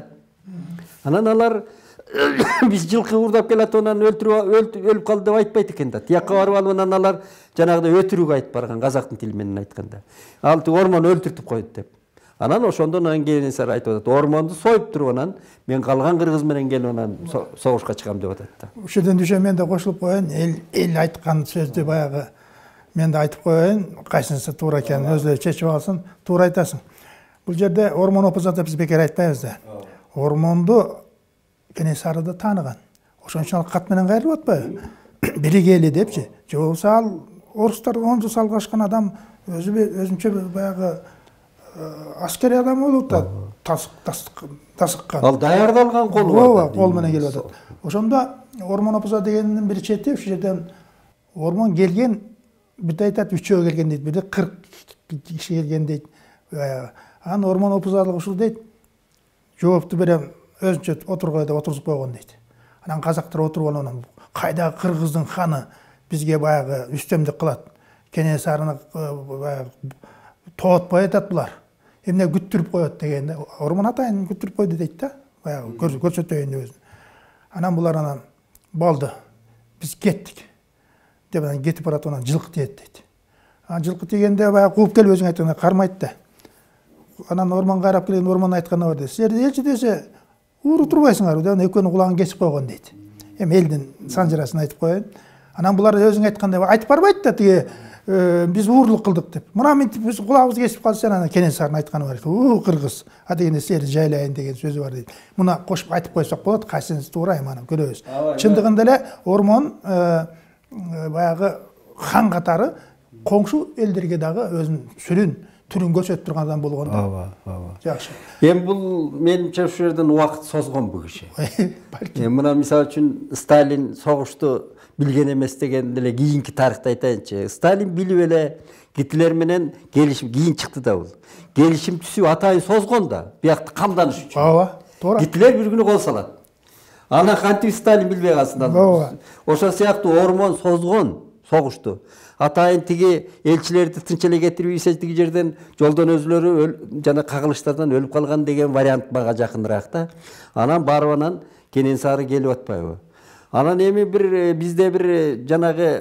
Анан алар биз жылкы уурдап келатып анан өлтүрүп өлүп калды деп айтпайт экен да. Тияка барып алып анан алар жанагыдай өтүрүк айтып барган, казактын тили менен айтканда. Ал ормон өлтүртүп койду деп. Анан ошондон анан Кенесары айтып атат, ормонду союп туруп анан мен калган кыргыз менен келип анан согушка чыгам деп атат да. Ушул жерден düşe мен да кошулуп коеюн, эл эл айткан сөздү баягы мен да айтып коеюн, кайсынысы туура экенин өзүлөрү чечип алсын, туура айтасың. Бул жерде ормон опузат деп биз бекер айтпайбыз да. Ормонду Кенесарыды тааныган. Ошон үчүн ал кат менен кайрылып атпайбы? Биригели депчи. Же болбосо ал орустар он жыл салгашкан адам өзү өзүнчө баягы аскери адам болуп да тасыккан. Ал даярдалган кол бар. Ооба, кол менен келип атат. Ошондо ормон опуза дегендин бир чети ушул жерден ормон келген, бирде айтат үчөө келген дейт, бирде кырк киши келген дейт. Анан ормон опузалык ушул дейт. Жоопту берем, өзүнчө отургула деп отургузуп койгон дейт. Анан казактар отуруп алып анан кайдагы кыргыздын ханы бизге баягы үстөмдүк кылат. Кенесарыны баягы тоотпой атат булар. Эмне күттүрүп коет дегенде, ормон атайын күттүрүп койду дейт да. Баягы көрсөтөйүн деп өзүн. Анан булар анан болду. Биз кеттик. Деп анан кетип баратып анан жылкы тиет дейт. Анан жылкы тигенде баягы кууп келип өзүң айткандай кармайт да. Анан ормон кайрап келген ормон айтканы бар дейт. Силер элчи десе ууру турбайсыңар деп экөөнүн кулагын кесип койгон дейт. Эми элдин санжырасын айтып коеюн. Анан булар өзүң айткандай айтып барбайт да, тиги биз уурлук кылдык деп. Мына мынтип биз кулагыбызды кесип калса анан Кенесарынын айтканы бар. У кыргыз, а дегенде силерди жайлайын деген сөзү бар дейт. Муна кошуп айтып койсок болот, кайсынысы туура эми анан көрөбүз. Чындыгында эле ормон баягы хан катары коңшу элдерге дагы өзүнүн сүрүн түрүн көрсөтүп турган адам болгон да. Ооба, ооба. Жакшы. Эми бул менимче ушул жерден убакыт созгон бул киши. Эми мына мисалы үчүн Сталин согушту билген эмес деген деле кийинки тарыхты айтайынчы. Сталин билип эле Гитлер менен келишим кийин чыкты да бул. Келишим түзүп атайын созгон да, биякты камданыш үчүн. Ооба, туура. Гитлер бир күнү кол салат. Ана кантип Сталин билбей калсын да. Ооба. Ошол сыяктуу ормон созгон согушту. Атайын тиги элчилерди тынч эле кетирип ийсе тиги жерден жолдон өзүлөрү жана кагылыштардан өлүп калган деген вариант мага жакыныраак да. Анан барып анан Кенесары келип атпайбы? Анан эми бир бизде бир жанагы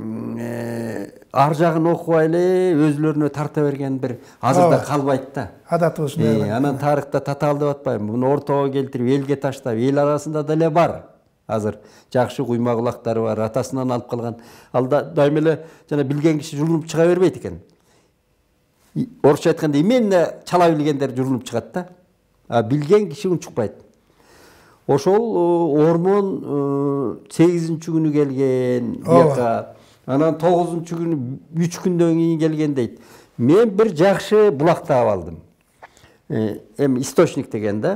ар жагын окубай эле өзүлөрүнө тарта берген бир азырда калбайт да. Адаты ушундай. Анан тарыхта татаал деп атпайбы? Муну ортого келтирип элге таштап, эл арасында деле бар. Азыр жакшы куйма кулактары бар, атасынан алып калган. Алда дайым эле жана билген киши журулуп чыга бербейт экен. Орусча айтканда именно чала билгендер журулуп чыгат да. А билген киши унчукпайт. Ошол ормон сегизинчи күнү келген яка. Анан тогузунчу күнү үч күндөн кийин келген дейт. Мен бир жакшы булак таап алдым. Эми источник деген да.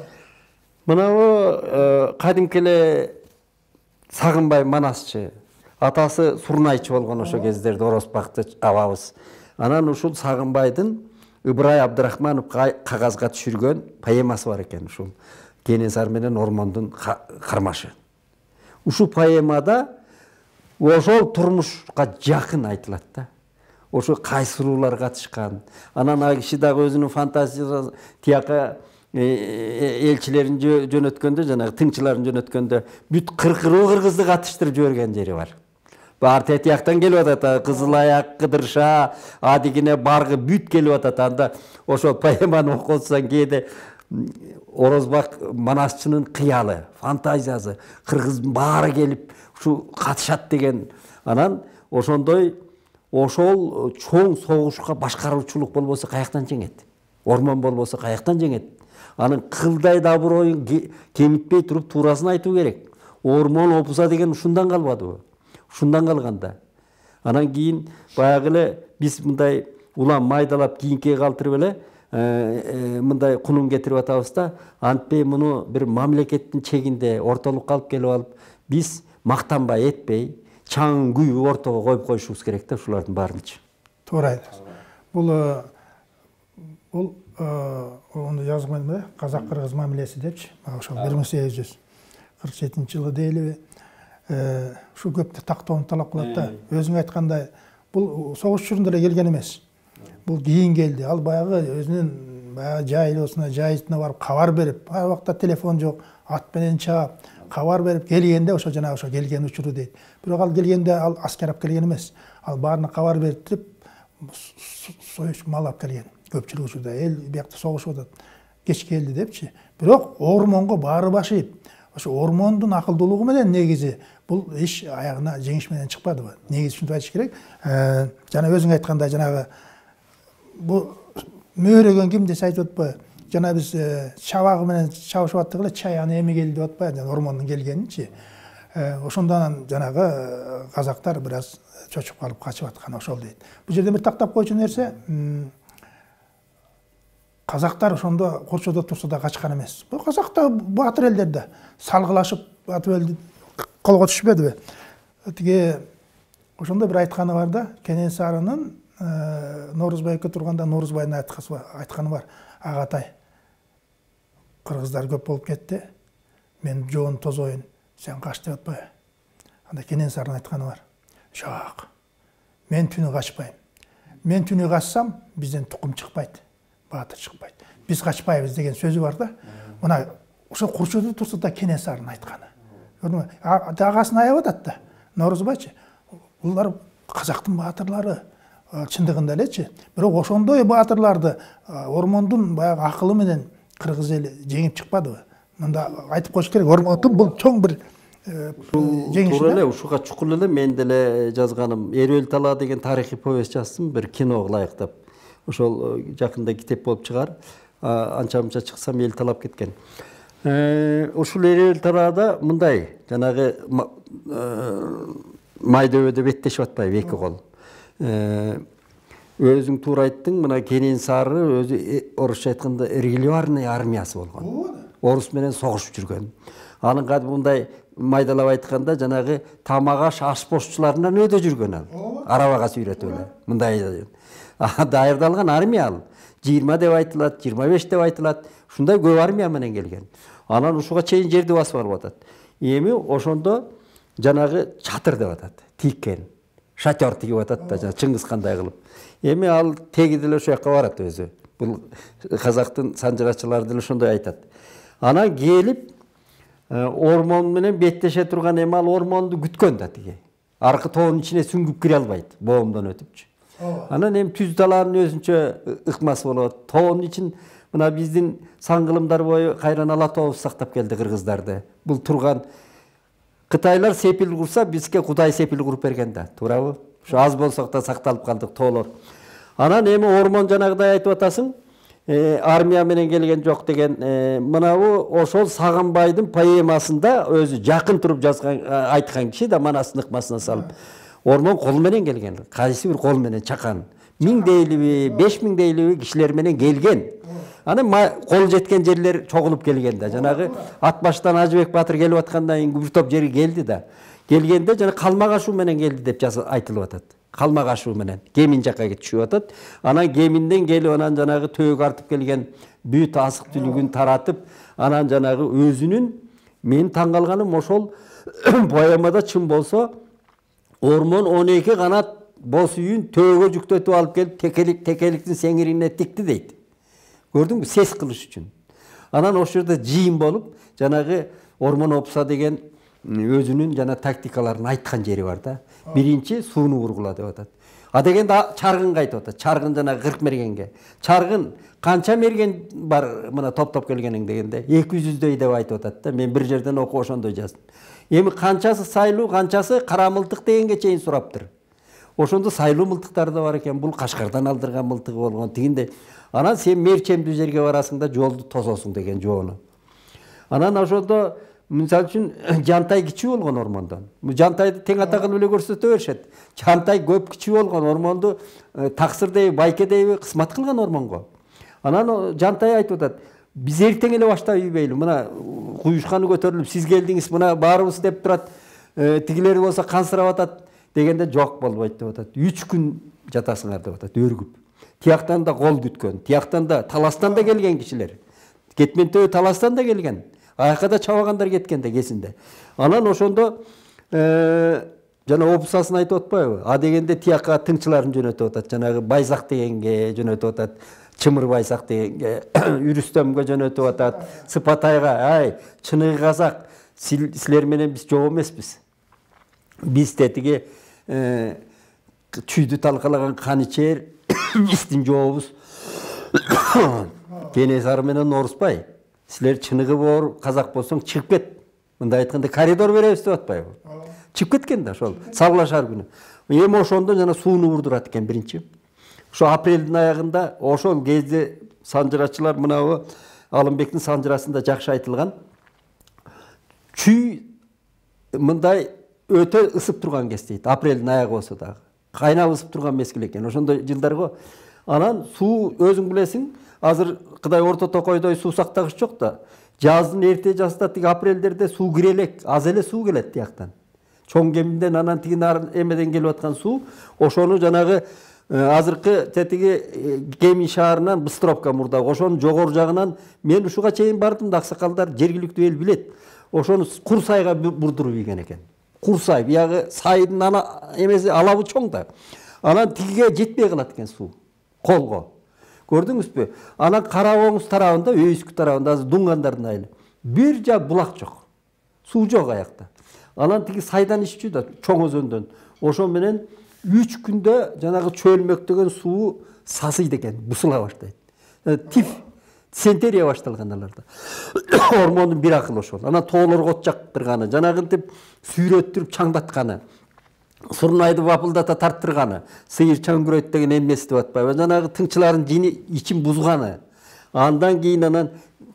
Мынау кадимки эле Сагынбай Манасчы, атасы Сурнайчы болгон ошо кездерде Орозбакты абабыз. Анан ушул Сагынбайдын Ыбырай Абдрахманов кагазга түшүргөн поэмасы бар экен, ушул Кенесары менен ормондун кармашы. Ушул поэмада ошол турмушка жакын айтылат да. Ошо кайсыруулар катышкан. Анан ал киши дагы өзүнүн фантазиясы тияка элчилерин жөнөткөндө, жанагы тыңчыларын жөнөткөндө бүт кыркыруу кыргызды катыштырып жиберген жери бар. Барты тияктан келип атат, Кызыл Аяк, Кыдырша, адигине баргы бүт келип атат. Анда ошол поэманы окусаң кээде Орозбак Манасчынын кыялы, фантазиясы, кыргыздын баары келип ушу катышат деген. Анан ошондой ошол чоң согушка башкаруучулук болбосо каяктан жеңет? Ормон болбосо каяктан жеңет? Анын кылдай дабыроюн кемитпей туруп туурасын айтуу керек. Ормон опуза деген ушундан калбадыбы? Ушундан калганда. Анан кийин баягы эле биз мындай улам майдалап кийинкиге калтырып эле мындай кунун кетирип атабыз да, антпей муну бир мамлекеттин чегинде ортолукка алып келип алып, биз мактанбай этпей, чаң күйүп ортого коюп коюшубуз керек да ушулардын баарынчы. Туура айтасыз. Бул бул onu жазган да, казак-кыргыз мамилеси депчи. Ошол бир миң сегиз жүз кырк жетинчи жылы дейлиби. Ушу көптү тактоону талап кылат да. Өзүң айткандай, бул согуш учурунда эле келген эмес. Бул кийин келди. Ал баягы өзүнүн баягы жайлоосуна жайытына барып кабар берип, ал убакта телефон жок, ат менен чаап кабар берип келгенде ошо жанагы ошо келген учуру дейт. Бирок ал келгенде ал аскер алып келген эмес. Ал баарына кабар берип союз мал алып келген. Көпчүлүк учурда эл биякта согушуп атат. Кеч келди депчи. Бирок ормонго баары башыйт. Ошо ормондун акылдуулугу менен негизи бул иш аягына жеңиш менен чыкпадыбы? Негизи ушинтип айтыш керек. Жана өзүң айткандай жанагы бу мөөрөгөн ким десе айтып атпайбы? Жана биз чабагы менен чабышып аттык эле, чай аны эми келди деп атпайбы? Жана ормондун келгенинчи. Ошондон жанагы казактар бир аз чочуп калып качып аткан ошол дейт. Бул жерде бир тактап койчу нерсе, казактар ошондо Корчодо турса да качкан эмес. Бул казакта баатыр элдер да салгылашып атып элди, колго түшпөдүбү? Тиги ошондо бир айтканы бар да, Кенесарынын Норузбайга турганда Норузбайдын айтканы бар. Агатай, кыргыздар көп болуп кетти. Мен жоон тозоюн, сен кач деп атпайбы? Анда Кенесарынын айтканы бар. Жок. Мен түнү качпайм. Мен түнү качсам, бизден тукум чыкпайт. Баатыр чыкпайт. Биз качпайбыз деген сөзү бар да. Мына ошо Курчодо турса да Кенесарынын айтканы. Көрдүңбү? Агасын аябап атат да. Норузбайчы. Булар казактын баатырлары чындыгында элечи. Бирок ошондой баатырларды ормондун баягы акылы менен кыргыз эли жеңип чыкпадыбы? Мында айтып коюш керек. Ормондун бул чоң бир жеңиши. Туура эле, ушуга чукул эле мен деле жазганым Эрөл Тала деген тарыхый повесть жаздым, бир киного ылайыктап. Ошол жакында китеп болуп чыгар. Анча-мынча чыксам эл талап кеткен. Ушул Эрөл Талаада мындай, жанагы майдөбөдө беттешип атпайбы эки кол. Өзүң туура айттың, мына Кенесары өзү орусча айтканда регулярный армиясы болгон. Орус менен согушуп жүргөн. Анын кадим мындай майдалап айтканда жанагы тамагаш ашпошчуларынан өйдө жүргөн ал. Арабага сүйрөтүп эле. Мындай даярдалган армия ал. жыйырма деп айтылат, жыйырма беш деп айтылат. Ушундай көп армия менен келген. Анан ушуга чейин жерди басып алып атат. Эми ошондо жанагы чатыр деп атат. Тиккен. Шатер тигип атат да, Чыңгыз кандай кылып. Эми ал теги деле ошо жака барат өзү. Бул казактын санжырачылары деле ошондой айтат. Анан келип ормон менен беттеше турган эми ал ормонду күткөн да тиги. Аркы тоонун ичине сүңгүп кире албайт, боомдон өтүпчү. Анан эми түз талаанын өзүнчө ыкмасы болот. Тоонун ичин мына биздин сан кылымдар бою кайран ала тообуз сактап келди кыргыздарды. Бул турган Кытайлар сепил курса, бизге Кудай сепил куруп берген да, туурабы? Ошо аз болсок да сакталып калдык тоолор. Анан эми ормон жанагыдай айтып атасың, армия менен келген жок деген, мынабу ошол Сагынбайдын поэмасында өзү жакын туруп жазган, айткан киши да манастын ыкмасына салып. Ормон кол менен келген, кайсы бир кол менен чакан. Миң дейлиби, беш миң дейлиби кишилер менен келген. Анан кол жеткен жерлер чогулуп келген да. Жанагы ат баштан Ажыбек Батыр келип аткандан кийин бир топ жери келди да. Келгенде жана калмак ашуу менен келди деп айтылып атат. Калмак ашуу менен Кемин жакка кетишип атат. Анан Кеминден келип анан жанагы төөгө артып келген бүт азык түлүгүн таратып, анан жанагы өзүнүн мен таң калганым ошол поэмада чын болсо ормон он эки канат боз үйүн төөгө жүктөтүп алып келип текелик текеликтин сеңирине тикти дейт. Көрдүңбү, сес кылыш үчүн. Анан ошол жерде жыйын болуп, жанагы ормон опса деген өзүнүн жана тактикаларын айткан жери бар да. Биринчи сууну бургула деп атат. А дегенде чаргынга айтып атат. Чаргын жанагы кырк мергенге. Чаргын канча мерген бар мына топ-топ келгениң дегенде эки жүздөй деп айтып атат да. Мен бир жерден окуп ошондой жаздым. Эми канчасы сайлуу, канчасы кара мылтык дегенге чейин сураптыр. Ошондо сайлуу мылтыктар да бар экен. Бул Кашкардан алдырган мылтыгы болгон. Тигинде анан сен мерчемдүү жерге барасың да жолду тососуң деген жоону. Анан ошондо мисалы үчүн Жантай кичүү болгон ормондон. Жантайды тең ата кылып эле көрсөтө беришет. Жантай көп кичүү болгон ормонду таксыр дейби, байке дейби кысмат кылган ормонго. Анан Жантай айтып атат, биз эртең эле баштап үйбөйлү. Мына куюшканы көтөрүлүп, сиз келдиңиз, мына баарыбыз деп турат. Тигилер болсо кансырап атат дегенде жок болбойт деп атат. үч күн жатасыңар деп атат, өргүп. Тияктан да кол күткөн, тияктан да Таластан да келген кишилер. Кетментөө Таластан да келген. Айка да чабагандар кеткен да кесинде. Анан ошондо жана опусасын айтып атпайбы? А дегенде тиякка тыңчыларын жөнөтүп атат, жанагы Байзак дегенге жөнөтүп атат. Чымырбайсак дегенге, Үрүстөмгө жөнөтүп атат, Сыпатайга, ай, чыныгы казак, силер менен биз жок эмеспиз. Биз тетиги чүйдү талкалаган канычер, биздин жообуз. Кенесары менен Орусбай, силер чыныгы бор казак болсоң чыгып кет. Мындай айтканда коридор беребиз деп атпайбы? Чыгып кеткен да ошол салгылашар күнү. Эми ошондо жана сууну урдурат экен биринчи. Ошо апрелдин аягында ошол кезде санжырачылар мынабы Алымбектин санжырасында жакшы айтылган. Чүй мындай өтө ысып турган кез дейт. Апрелдин аягы болсо дагы. Кайнап ысып турган мезгил экен. Ошондой жылдарго анан суу өзүң билесиң, азыр Кыдай Орто Токойдой суу сактагыч жок да. Жаздын эрте жазда тиги апрелдерде суу кире элек, аз эле суу келет тияктан. Чоң кемиден анан тиги эмеден келип аткан суу, ошону жанагы азыркы тетиги Кемин шаарынан Быстровка мурда, ошонун жогору жагынан мен ушуга чейин бардым да, аксакалдар жергиликтүү эл билет. Ошону Курсайга бурдуруп ийген экен. Курсай, биягы сайдын ана эмеси алабы чоң да. Анан тигиге жетпей калат экен суу. Колго. Көрдүңүзбү? Анан Кара Оңуз тарабында, Өйүскү тарабында, Дунгандардын айылы. Бир жак булак жок. Суу жок аякта. Анан тиги сайдан иччү да, чоң өзөндөн. Ошо менен үч күндө жанагы чөлмөктөгөн суу сасыйт экен, бусула баштайт. Тиф, дизентерия башталган аларда. Ормондун бир акылы ошол. Анан тоолорго от жактырганы, жанагынтип сүйрөттүрүп чаңдатканы. Сурнайды бапылдата тарттырганы, сыйыр чаңгүрөйт деген эмнеси деп атпайбы, жанагы тыңчылардын жини ичин бузганы. Андан кийин анан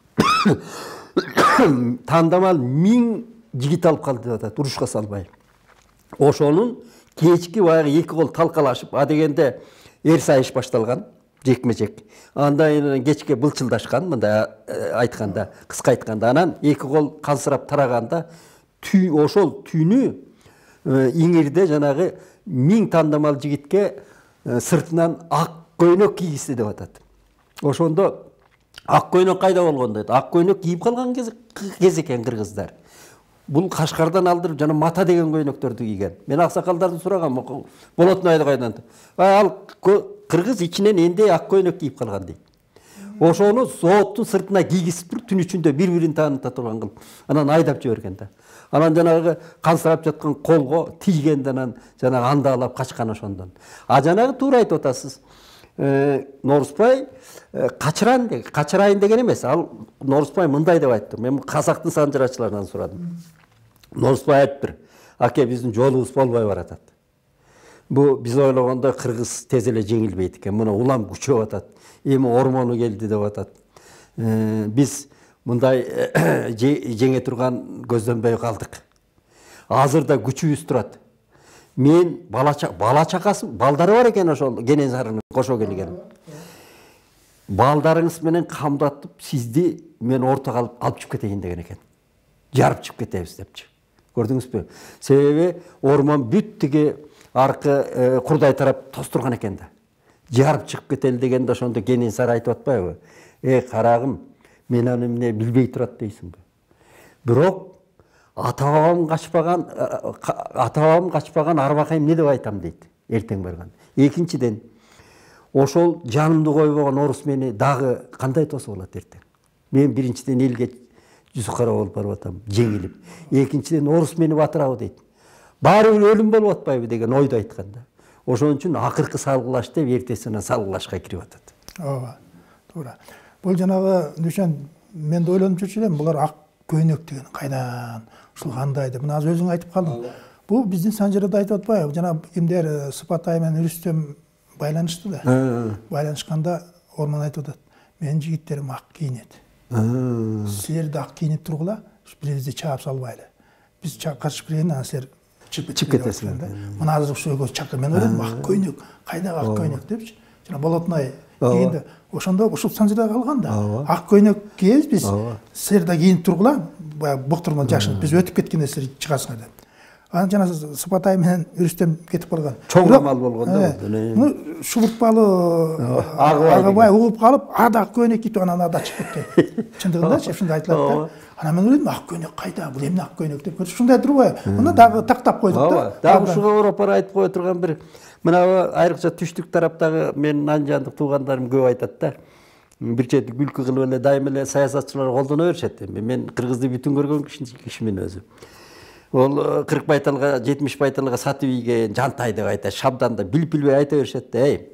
тандамал миң жигит алып калды деп атат, урушка салбай. Ошонун кечки баягы эки кол талкалашып, а дегенде эр сайыш башталган, жекме-жек. Андан кечке былчылдашкан, мындай айтканда, кыска айтканда, анан эки кол кансырап тараганда, ошол түнү иңирде жанагы миң тандамал жигитке сыртынан ак көйнөк кийгизди деп атат. Ошондо ак көйнөк кайда болгон дейт. Ак көйнөк кийип калган кез экен кыргыздар. Бул Кашкардан алдырып жана мата деген көйнөктөрдү кийген. Мен аксакалдарды сурагам, болотнайды кайдан. Ал кыргыз ичинен эндей ак көйнөк кийип калган дейт. Ошону зооттун сыртына кийгизип туруп түн ичинде бири-бирин тааныта турган кылып, анан айдап жиберген да. Анан жанагы кансырап жаткан колго тийгенде анан жанагы андалап качкан ошондон. А жанагы туура айтып атасыз. Норусбай качырайын деген, качырайын деген эмес. Ал Норусбай мындай деп айтты. Мен казактын санжырачыларынан сурадым. Норусбай айтыптыр. Аке, биздин жолубуз болбой баратат. Бу биз ойлогондой кыргыз тез эле жеңилбейт экен. Муну улам күчөп атат. Эми ормону келди деп атат. Биз мындай жеңе турган көздөнбөй калдык. Азыр да күчүбүз турат. Мен бала чакасы, балдары бар экен ошол Кенесарынын кошо келген. Балдарыңыз менен камдатып, сизди мен ортого алып алып чыгып кетейин деген экен. Жарып чыгып кетебиз депчи. Көрдүңүзбү? Себеби ормон бүт тиги аркы Курдай тарап тостурган экен да. Жарып чыгып кетели дегенде ошондо Кенесары айтып атпайбы? Э, карагым, мен аны эмне билбей турат дейсиңби? Бирок ата-бабам качпаган, ата-бабам качпаган арбакай эмне деп айтам дейт, эртең барган. Экинчиден, ошол жанымды койбогон орус мени дагы кандай тосуп алат эртең? Мен биринчиден элге жүзү кара болуп барып атам, жеңилип. Экинчиден орус мени батырабы дейт. Баары бир өлүм болуп атпайбы деген ойду айтканда. Ошон үчүн акыркы салгылаш деп эртесинен салгылашка кирип атат. Ооба, туура. Бул жанагы Дүшен, мен да ойлонуп жүрчү элем, булар ак көйнөк деген кайдан, ушул кандай деп. Мына азыр өзүң айтып калдың. Бул биздин санжырада айтып атпайбы? Жана кимдер Сыпатай менен Үрүстөм байланышты да. Байланышканда Ормон айтып атат. Менин жигиттерим ак кийинет. Силер да ак кийинип тургула, бирибизди чаап салбайлы. Биз качып кирген, анан силер чыгып кетесиңер. Мына азыр ушул экөөсү чакыр, мен ойлодум, ак көйнөк, кайда ак көйнөк депчи. Жана Болотнай кийинди. Ошондо ушул санжырда калган да. Ак көйнөк кийебиз биз. Силер да кийинип тургула, буктурман жакшы. Биз өтүп кеткенде силер чыгасыңар деп. Анан жана Сыпатай менен Үрүстөм кетип калган. Чоң амал болгондо. Муну Шубуртпалы Агыбай угуп калып, ада Аккөйнөк кетип анан ада чыгып кетти. Чындыгында ушундай айтылат да. Анан мен ойлойм, Аккөйнөк кайда? Бул эмне Аккөйнөк деп. Ушундай турбайбы? Муну дагы тактап койдук да. Дагы ушуга Европа айтып кое турган бир мына айрыкча түштүк тараптагы менин анжандык туугандарым көп айтат да. Бир чети күлкү кылып эле дайым эле саясатчылар колдоно беришет. Мен кыргызды бүтүн көргөн кишимин өзү. Ол кырк байталга, жетимиш байталга сатып ийген Жантайды кайта Шабданда билип билбей айта беришет да. Эй,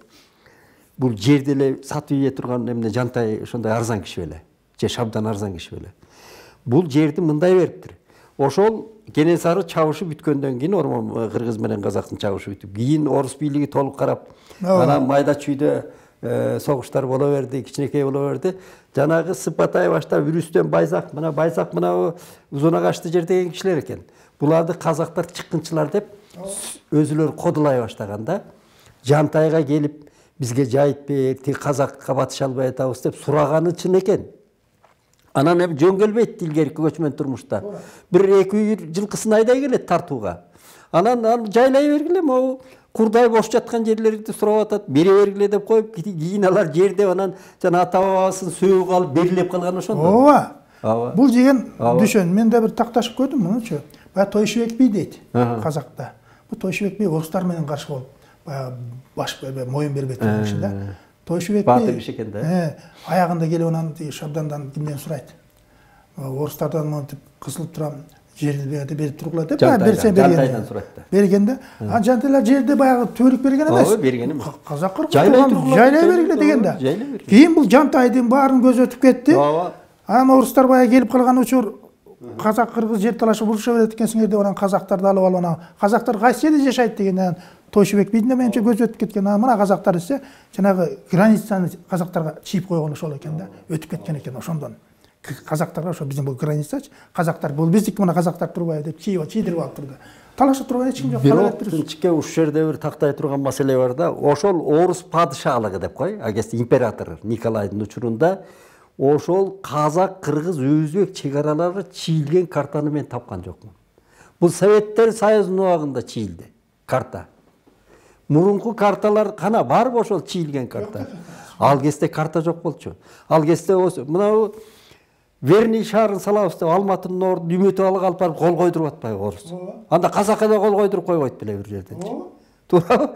бул жерде эле сатып ийе турган эмне Жантай ошондой арзан киши беле. Же Шабдан арзан киши беле. Бул жерди мындай бериптир. Ошол Кенесары чабышы бүткөндөн кийин Ормон кыргыз менен казактын чабышы бүтүп, кийин орус бийлиги толук карап, анан майда чүйдө согуштар боло берди, кичинекей боло берди. Жанагы Сыпатай баштап Үрүстөм Байзак, мына Байзак мына Узун Агачты жер деген кишилер экен. Буларды казактар чыккынчылар деп өзүлөр кодулай баштаганда, Жантайга келип бизге жайып бер, тиг казакка батыша албай атабыз деп сураганы чын экен. Анан эми жөн келбейт илгерки көчмөн турмушта. Бир эки жылкысын айдай келет тартууга. Анан жайлай бергиле, могу курдай бош жаткан жерлерди сурап атат, бере бергиле деп коюп, кийин алар жерде анан жана ата бабасын сөөгү алып берилеп калган ошондо. Ооба. Бул деген düşөн, мен да бир такташып көрдүм мунучу. Бая Тойшубек би дейт казакта. Бул Тойшубек би орустар менен каршы болуп, бая баш моюн бербей турган киши да. Тойшубек батыр киши экен да. Аягында келип анан Шабдандан кимден сурайт. Орустардан монтип кысылып турам, жерди берип тургула деп, берсе берген. Берген да. Анан Жантайлар жерди баягы төрүк берген эмес. Ооба, берген эмес. Казак кыргыз жайлай бергиле деген да. Кийин бул Жантайдын баарын көзү өтүп кетти. Ооба. Анан орустар баягы келип калган учур казак кыргыз жер талашып уруша берет экенсиңер деп анан казактарды алып алып анан казактар кайсы жерде жашайт дегенден Тойшубек бидин да менимче көзү өтүп кеткен. Анан мына казактар десе, жанагы границаны казактарга чийип койгон ошол экен да. Өтүп кеткен экен ошондон. Казактарга ошо биздин бул границачы, казактар бул биздики мына казактар турбайбы деп чийип чийдирип алып турду. Талашып турган эч ким жок. Бирок тынчке ушул жерде бир тактай турган маселе бар да. Ошол орус падышалыгы деп кой, агест император Николайдын учурунда ошол казак кыргыз өзбек чек аралары чийилген картаны мен тапкан жокмун. Бул Советтер Союзунун убагында чийилди карта. Мурунку карталар кана барбы ошол чийилген карта? Ал кезде карта жок болчу. Ал кезде мына Верный шаарын салабыз деп Алматынын ордун үмөтүп алып барып кол койдуруп атпайбы орус? Анда казакка да кол койдуруп койбойт беле бир жерден. Туурабы?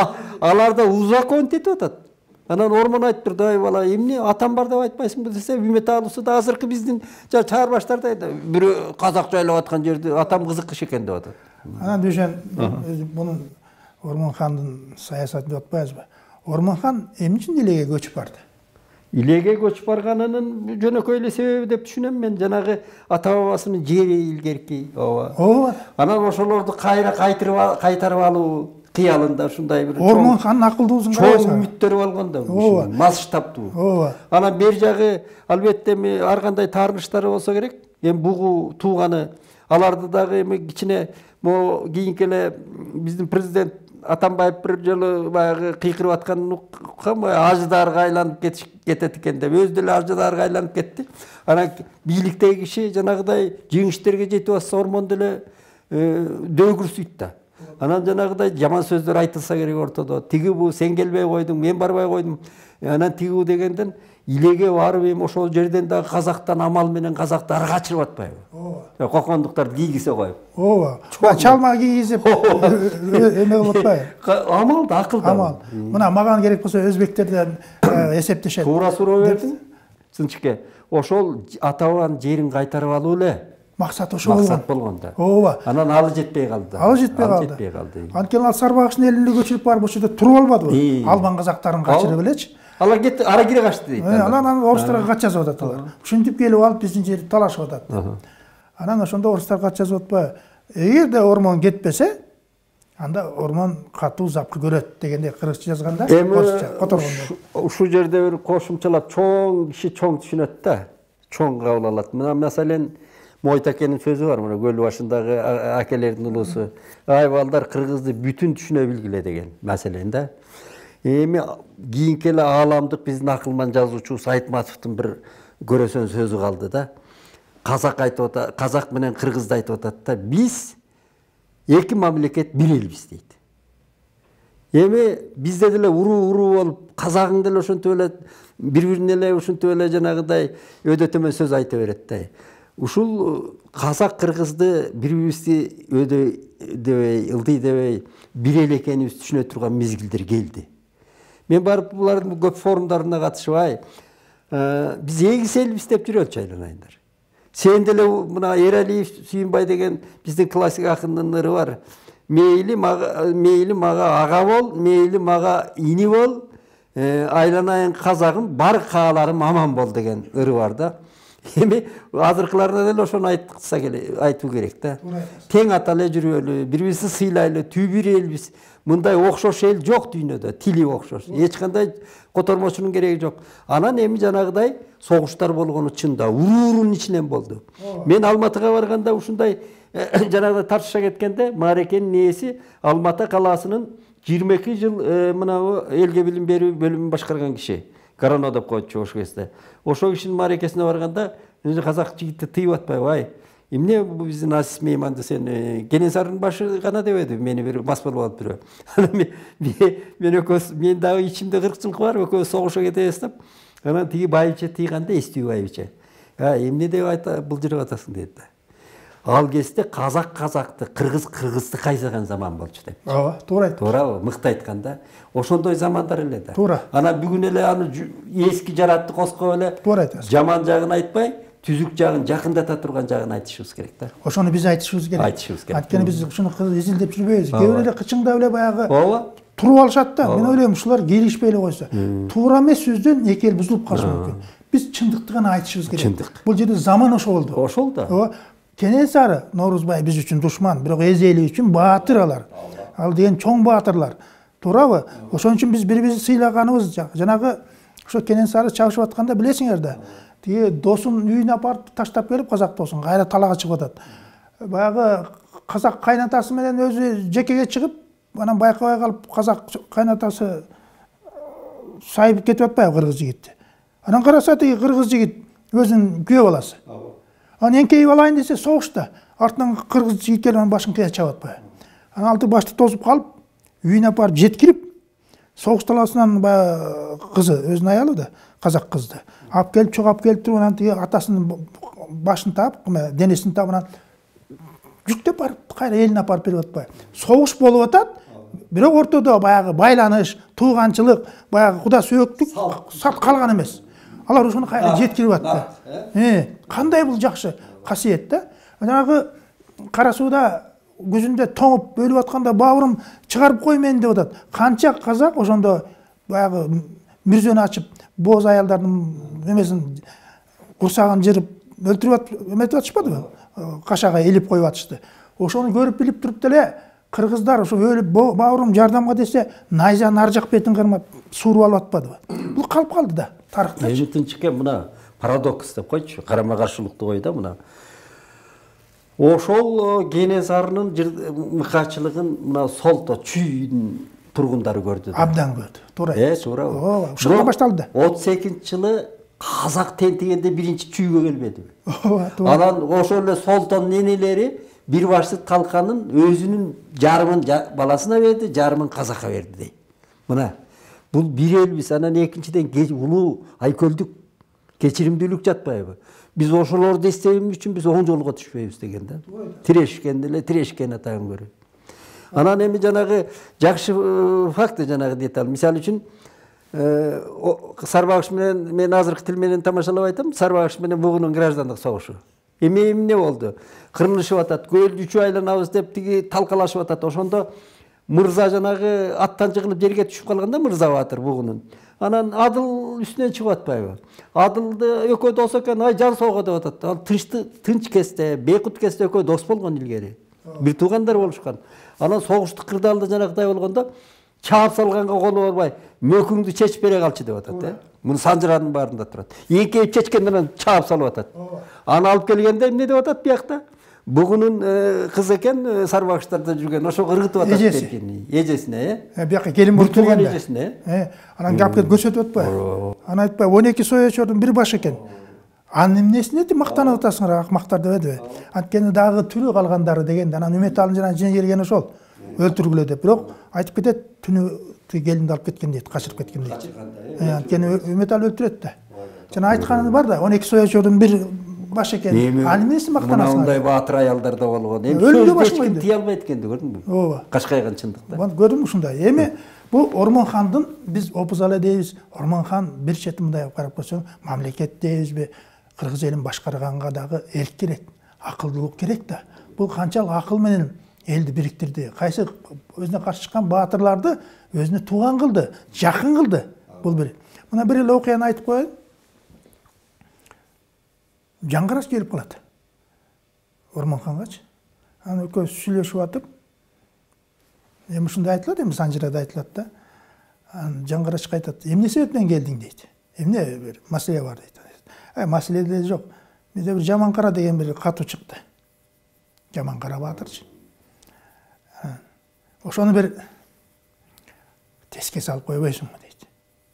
Аларда узакон этип атат. Анан Ормон айтып турду, ай бала, эмне атам бар деп айтпайсыңбы десе, үмөт алуусу да азыркы биздин чаарбаштарда бирөө казак жайлап аткан жерди атам кызыкыш экен деп атат. Анан düşөн мунун Ормон хандын саясаты деп атпайбызбы? Ормон хан эмне үчүн Илеге көчүп барды? Илеге көчүп барганынын жөнөкөй эле себеби деп түшүнөм мен, жанагы ата бабасынын жери илгерки. Ооба. Ооба. Анан ошолорду кайра кайтырып кайтарып алуу кыялында ушундай бир Ормон хан акылдуусун карайсың. Чоң үмүттөр болгон да, масштабтуу. Ооба. Анан бер жагы албетте ар кандай таарыныштары болсо керек. Эми бугу тууганы аларды дагы эми кичине могу кийинки эле биздин президент Атамбаев бир жолу баягы кыйкырып атканын уккам, аждарга айланып кетет экен деп, өзү деле аждарга айланып кетти. Анан бийликтеги киши жанагыдай жеңиштерге жетип атса Ормон деле дөөгүрсүйт да. Анан жанагыдай жаман сөздөр айтылса керек ортодо. Тиги бу сен келбей койдуң, мен барбай койдум. Анан тиги дегенден Илеге барып эми ошол жерден дагы казактан амал менен казактар качырып атпайбы? Ооба. Кокондуктарды кийгизе коюп. Ооба. Чалма кийгизип эме кылып атпайбы? Амал да, акыл да. Амал. Мына маган керек болсо өзбектерден эсептешет. Туура суроо бердиң. Сынчыке, ошол ата бабанын жерин кайтарып алуу эле максат ошол болгон. Максат болгон да. Ооба. Анан алы жетпей калды. Алы жетпей калды. Жетпей калды. Анткени ал Сарбагыштын элине көчүрүп барып ошол жерде туруп албадыбы? Албан казактарын качырып элечи. Алар кетти, ара кире качты дейт. Анан орустарга кат жазып атат алар. Ушинтип келип алып биздин жерди талашып атат. Анан ошондо орустар кат жазып атпайбы? Эгерде Ормон кетпесе, анда Ормон катуу запкы көрөт дегенде кыргызча жазганда, орусча которгондо. Ушул жерде бир кошумчалап чоң киши чоң түшүнөт да, чоң кабыл алат. Мына маселен Мойтакенин сөзү бар, мына көл башындагы акелердин улуусу. Ай балдар, кыргызды бүтүн түшүнө билгиле деген маселен да. Эми кийинки эле ааламдык биздин акылман жазуучубуз Айтматовдун бир көрөсөн сөзү калды да. Казак айтып атат, казак менен кыргызды айтып атат да. Биз эки мамлекет бир элбиз дейт. Эми бизде деле уруу-уруу болуп, казагың деле ошентип эле бири-бирине эле ушинтип эле жанагыдай өйдө төмөн сөз айта берет да. Ушул казак кыргызды бири-бирибизди өйдө дебей, ылдый дебей, бир эл экенибизди түшүнө турган мезгилдер келди. Мен барып булардын көп форумдарына катышпай, биз эгиз элбиз деп жүрөт айланайындар. Сен деле мына Эралиев Сүйүнбай деген биздин классик акындын ыры бар. Мейли мага, мейли мага ага бол, мейли мага ини бол, айланайын казагым, бар кааларым аман бол деген ыры бар да. Эми азыркыларына деле ошону айтса айтуу керек да. Тең ата эле жүрөлү, бири-бирибизди сыйлайлы, түбү бир элбиз. Мындай окшош эл жок дүйнөдө, тили окшош. Эч кандай котормочунун кереги жок. Анан эми жанагыдай согуштар болгону чында, уруу-уруунун ичинен болду. Мен Алматыга барганда ушундай жанагыдай тартышка кеткенде, Маарекенин ээси Алматы калаасынын жыйырма эки жыл мына элге билим берүү бөлүмүн башкарган киши. Корона деп коечу ошол кезде. Ошол кишинин маарекесине барганда, казак жигитти тыйып атпайбы, ай. Эмне биздин Асис мейманды сен Кенесарынын башы гана дебеди, мени бир басбалып алып бирөө. Анан мен экөөбүз, мен дагы ичимде кырк жылкы бар, экөөбүз согушка кетебиз деп. Анан тиги байбиче тыйганда эстүү байбиче. А эмне деп айта былжырып атасың дейт да. Ал кезде казак казакты, кыргыз кыргызды кайсаган заман болчу деп. Ооба, туура айттыңыз. Туурабы? Мыкты айтканда, ошондой замандар эле да. Туура. Анан бүгүн эле аны эски жаратты коскоп эле. Туура айтасыз. Жаман жагын айтпай, түзүк жагын, жакындата турган жагын айтышыбыз керек да. Ошону биз айтышыбыз керек. Айтышыбыз керек. Анткени биз ушуну изилдеп жүрбөйбүз. Кээ бир эле кычыңдап эле баягы ооба туруп алышат да. Мен ойлойм, ушулар келишпей эле койсо, туура эмес сөздөн эки эл бузулуп калышы мүмкүн. Биз чындыкты гана айтышыбыз керек. Чындык. Бул жерде заман ошол болду. Ошол да. Ооба. Кенесары, Норузбай биз үчүн душман, бирок эз эли үчүн баатыр алар. Ал деген чоң баатырлар. Туурабы? Ошон үчүн биз бири-бирибизди сыйлаганыбыз, жанагы ошо Кенесары чабышып атканда билесиңер да. Тиги досун үйүнө апарып таштап келип, казак досун кайра талага чыгып атат. Баягы казак кайнатасы менен өзү жекеге чыгып, анан байкабай калып казак кайнатасы сайып кетип атпайбы кыргыз жигитти. Анан караса тиги кыргыз жигит өзүнүн күйөө баласы. Анан эңкейип алайын десе согушта, артынан кыргыз жигит келип анын башын кыя чабып атпайбы. Анан алты башты тосуп калып, үйүнө апарып жеткирип, согуш талаасынан баягы кызы, өзүнүн аялы да, казак кызды. Алып келип, чогап келип туруп, анан тиги атасынын башын таап, денесин таап, анан жүктөп барып, кайра элине апарып берип атпайбы. Согуш болуп атат, бирок ортодо баягы байланыш, тууганчылык, баягы куда сөөктүк сат калган эмес. Алар ошону кайра жеткирип атты. Э, кандай бул жакшы касиет да. Жанагы Кара сууда көзүндө тоңуп өлүп атканда баурум чыгарып кой мени деп атат. Канча казак ошондо баягы мирзөнү ачып, боз аялдардын эмесин курсагын жырып өлтүрүп эметип атышпадыбы? Кашага илип коюп атышты. Ошону көрүп билип туруп деле кыргыздар ошо өлүп баурум жардамга десе, найзанын ар жак бетин кырмап сууруп алып атпадыбы? Бул калып калды да тарыхта. Эми тынчыке мына парадокс деп койчу, карама каршылыктуу ой да мына. Ошол Кенесарынын мыкаачылыгын мына солто чүйдүн тургундары көрдү. Абдан көрдү. Туура. Э, туура. Ооба, ушундан башталды. отуз экинчи жылы казак тентигенде биринчи чүйгө келбедиби? Ооба, туура. Анан ошол эле солтонун энелери бир башты талканын өзүнүн жарымын баласына берди, жарымын казакка берди дейт. Мына бул бир элбиз, анан экинчиден улуу айкөлдүк, кечиримдүүлүк жатпайбы? Биз ошолорду эстебим үчүн биз оң жолго түшпөйбүз деген да. Тирешкен эле тирешкен атагын көрөт. Анан эми жанагы жакшы факт жанагы деталь. Мисалы үчүн Сарбагыш менен мен азыркы тил менен тамашалап айтам, Сарбагыш менен бугунун граждандык согушу. Эми эмне болду? Кырылышып атат, көлдү үчөө айланабыз деп тиги талкалашып атат. Ошондо мырза жанагы аттан жыгылып жерге түшүп калганда мырза баатыр бугунун. Анан Адыл үстүнөн чыгып атпайбы? Адылды экөө дос экен, ай жан соого деп атат. Ал тынчты тынч кезде, бейкут кезде экөө дос болгон илгери. Бир туугандар болушкан. Анан согушту кырдаалда жанагыдай болгондо чаап салганга колу барбай, мөкүңдү чечип бере калчы деп атат, э? Муну Санжыранын баарында турат. Эңкейип чечкенден анан чаап салып атат. Аны алып келгенде эмне деп атат биякта? Бугунун кыз экен, Сарбагыштарда жүргөн, ошо ыргытып атат беркини. Эжесине, э? Бияка келин буруп келгенде. Эжесине, э? Анан калып келип көрсөтүп атпайбы? Анан айтпайбы, он эки соечордун бир башы экен. Анын эмнесине ти мактанып атасыңар акмактар деп эди. Анткени дагы тирүү калгандары деген анан үмөт алын жана жин келген ошол өлтүргүлө деп. Бирок айтып кетет түнү келинди алып кеткен дейт, качырып кеткен дейт. Анткени үмөт алып өлтүрөт да. Жана айтканы бар да, он эки союзчудун бир баш экен. Ал эмнеси мактанасыңар? Мындай баатыр аялдар да болгон. Эми сөздү эч ким тие албайт экенди, көрдүңбү? Ооба. Кашкайган чындыкта. Көрдүңбү ушундай. Эми бул Ормонхандын биз опузалы дейбиз. Ормонхан бир чети мындай карап көрсөң, мамлекет дейбизби, кыргыз элин башкарганга дагы эрк керек, акылдуулук керек да. Бул канчалык акыл менен элди бириктирди. Кайсы өзүнө каршы чыккан баатырларды өзүнө тууган кылды, жакын кылды. Бул бир. Мына бир эле окуяны айтып коеюн. Жаңгыраш келип калат. Ормонхангачы. Анан экөөбүз сүйлөшүп атып, эми ушундай айтылат, эми Санжирада айтылат да. Анан Жаңгырашка айтат, эмне себептен келдиң дейт. Эмне бир маселе бар дейт. Ай, маселе деле жок. Менде бир Жаманкара деген бир катуу чыкты. Жаманкара баатырчы. Ошону бир теске салып койбойсуңбу дейт.